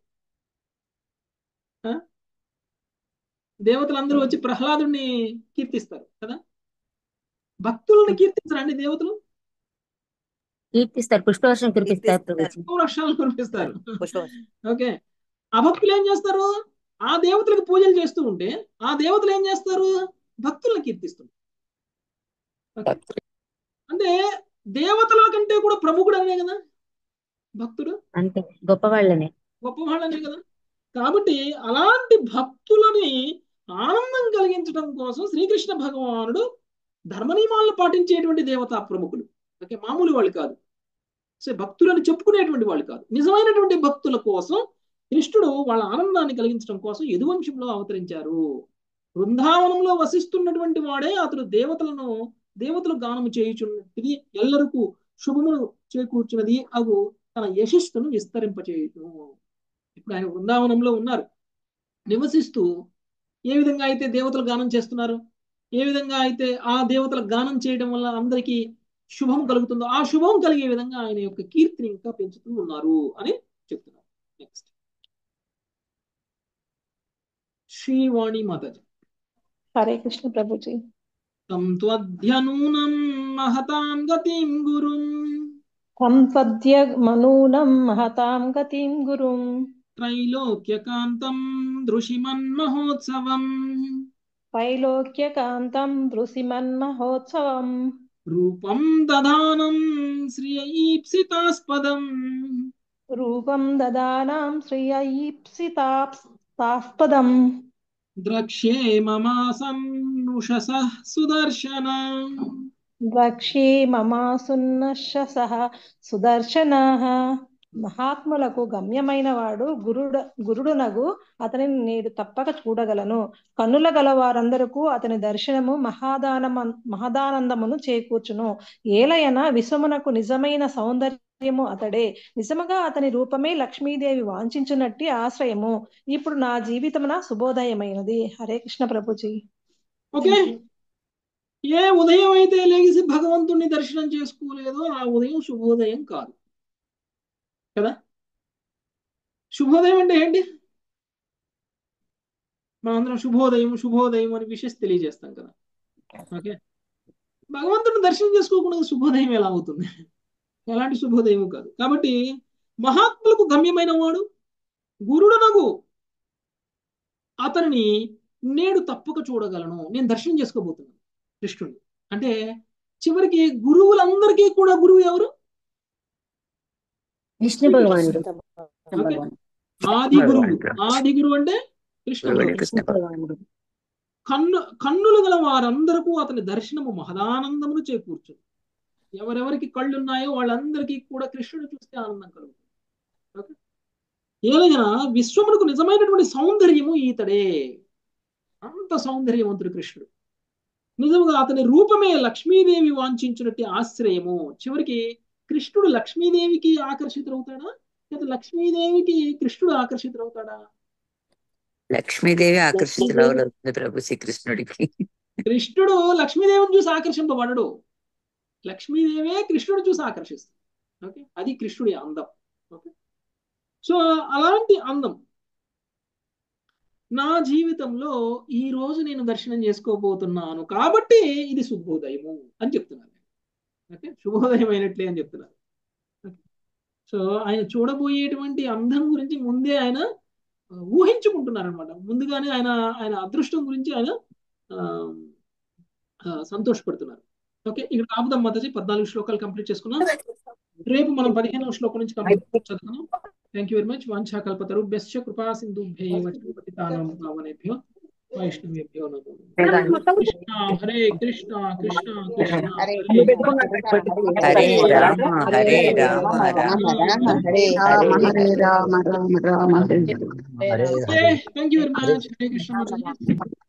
దేవతలందరూ వచ్చి ప్రహ్లాదుడిని కీర్తిస్తారు కదా. భక్తులను కీర్తించరండి దేవతలు? కీర్తిస్తారు, పుష్పవర్షం కురిపిస్తారు ప్రభుజీ. వర్షాలు కురిపిస్తారు. పుష్పవర్షం. ఓకే, అభక్తులు ఏం చేస్తారు? ఆ దేవతలకు పూజలు చేస్తూ ఉంటే ఆ దేవతలు ఏం చేస్తారు? భక్తులను కీర్తిస్తారు. ఓకే, అంటే దేవతల కంటే కూడా ప్రముఖుడు అనే కదా భక్తుడు, అంతే గొప్పవాళ్ళనే గొప్పవాళ్ళనే కదా. కాబట్టి అలాంటి భక్తులని ఆనందం కలిగించడం కోసం శ్రీకృష్ణ భగవానుడు ధర్మ నియమాలను పాటించేటువంటి దేవతా ప్రముఖులు. ఓకే, మామూలు వాళ్ళు కాదు, సో భక్తులను చెప్పుకునేటువంటి వాళ్ళు కాదు. నిజమైనటువంటి భక్తుల కోసం కృష్ణుడు వాళ్ళ ఆనందాన్ని కలిగించడం కోసం యదువంశంలో అవతరించారు. బృందావనంలో వసిస్తున్నటువంటి వాడే అతడు దేవతలను దేవతలు గానము చేయుచున్నది, ఎల్లరకు శుభమును చేకూర్చున్నది అగు తన యశస్సును విస్తరింపచేయును. ఇప్పుడు ఆయన బృందావనంలో ఉన్నారు, నివసిస్తూ ఏ విధంగా అయితే దేవతలు గానం చేస్తున్నారు, ఏ విధంగా అయితే ఆ దేవతల గానం చేయడం వల్ల అందరికీ శుభం కలుగుతుందో ఆ శుభం కలిగే విధంగా ఆయన యొక్క కీర్తిని ఇంకా పెంచుతూ ఉన్నారు అని చెప్తున్నారు. నెక్స్ట్ శ్రీవాణి మాతాజీ. హరే కృష్ణ ప్రభుజీ. తం త్వధ్యనూనం మహతాం గతిం గురుం తం త్వద్య మనూనం మహతాం గతిం గురుం త్రైలోక్యకాంతం దృశిమన్మహోత్సవం త్రైలోక్యకాంతం దృశిమన్మహోత్సవం రూపం దదానం శ్రియీప్సితాస్పదం రూపం దదానాం శ్రియీప్సితాస్పదం ద్రక్ష్యే మమాసన్నుషసః సుదర్శన ద్రక్ష్యే మమాసున్నశసః సుదర్శనః. మహాత్ములకు గమ్యమైన వాడు గురుడ గురుడునగు అతనిని నేడు తప్పక చూడగలను. కన్నుల గల వారందరకు అతని దర్శనము మహాదానమ మహదానందమును చేకూర్చును. ఏలయన విశ్వమునకు నిజమైన సౌందర్యము అతడే. నిజముగా అతని రూపమే లక్ష్మీదేవి వాంఛించునట్టి ఆశ్రయము. ఇప్పుడు నా జీవితమున శుభోదయమైనది. హరే కృష్ణ ప్రభుజీ. ఓకే, ఏ ఉదయం అయితే లేచి భగవంతుణ్ణి దర్శనం చేసుకోలేదో ఆ ఉదయం శుభోదయం కాదు కదా. శుభోదయం అంటే ఏంటి? మనందరం శుభోదయం శుభోదయం అని విషయం తెలియజేస్తాం కదా. ఓకే, భగవంతుడిని దర్శనం చేసుకోకుండా శుభోదయం ఎలా అవుతుంది? ఎలాంటి శుభోదయం కాదు. కాబట్టి మహాత్ములకు గమ్యమైన వాడు గురుడునగు అతనిని నేడు తప్పక చూడగలను, నేను దర్శనం చేసుకోబోతున్నాను కృష్ణుడిని. అంటే చివరికి గురువులందరికీ కూడా గురువు ఎవరు? విష్ణు భగవానుడు. ఆది గురువు. ఆది గురువు అంటే కృష్ణ భగవానుడు. కన్ను కన్నులు గల వారందరకు అతని దర్శనము మహదానందమును చేకూర్చు. ఎవరెవరికి కళ్ళు ఉన్నాయో వాళ్ళందరికీ కూడా కృష్ణుడు చూస్తే ఆనందం కలుగుతుంది. ఓకే, ఏలైనా విశ్వమునకు నిజమైనటువంటి సౌందర్యము ఈతడే. అంత సౌందర్యవంతుడు కృష్ణుడు. నిజముగా అతని రూపమే లక్ష్మీదేవి వాంఛించినట్టు ఆశ్రయము. చివరికి కృష్ణుడు లక్ష్మీదేవికి ఆకర్షితుడవుతాడా లేదా లక్ష్మీదేవికి కృష్ణుడు ఆకర్షితుడవుతాడా? లక్ష్మీదేవి ఆకర్షితులవుతుంది ప్రభు శ్రీకృష్ణుడికి. కృష్ణుడు లక్ష్మీదేవిని చూసి ఆకర్షింపబడడు, లక్ష్మీదేవే కృష్ణుడు చూసి ఆకర్షిస్తుంది. ఓకే, అది కృష్ణుడి అందం. ఓకే, సో అలాంటి అందం నా జీవితంలో ఈ రోజు నేను దర్శనం చేసుకోబోతున్నాను కాబట్టి ఇది శుభోదయము అని చెప్తున్నారు. ఓకే, శుభోదయం అయినట్లే అని చెప్తున్నారు. సో ఆయన చూడబోయేటువంటి అందం గురించి ముందే ఆయన ఊహించుకుంటున్నారు అనమాట. ముందుగానే ఆయన ఆయన అదృష్టం గురించి ఆయన సంతోషపడుతున్నారు. ఓకే, ఇక్కడ ఆపుదాం మాతాజీ. పద్నాలుగు శ్లోకాలు కంప్లీట్ చేసుకున్నాం. రేపు మనం పదిహేనవ శ్లోకం నుంచి కంప్లీట్ చదువుకున్నాం. Thank you very much. వాంఛాకల్పతరుభ్యశ్చ కృపా సింధుభ్యైవ పతితానాం పావనేభ్యో వైష్ణవేభ్యో నమో నమః. Krishna Hare Krishna Krishna Krishna Hare Rama Hare Rama Rama Rama Hare Hare Rama Rama Rama Hare. Thank you very much. Hare Krishna.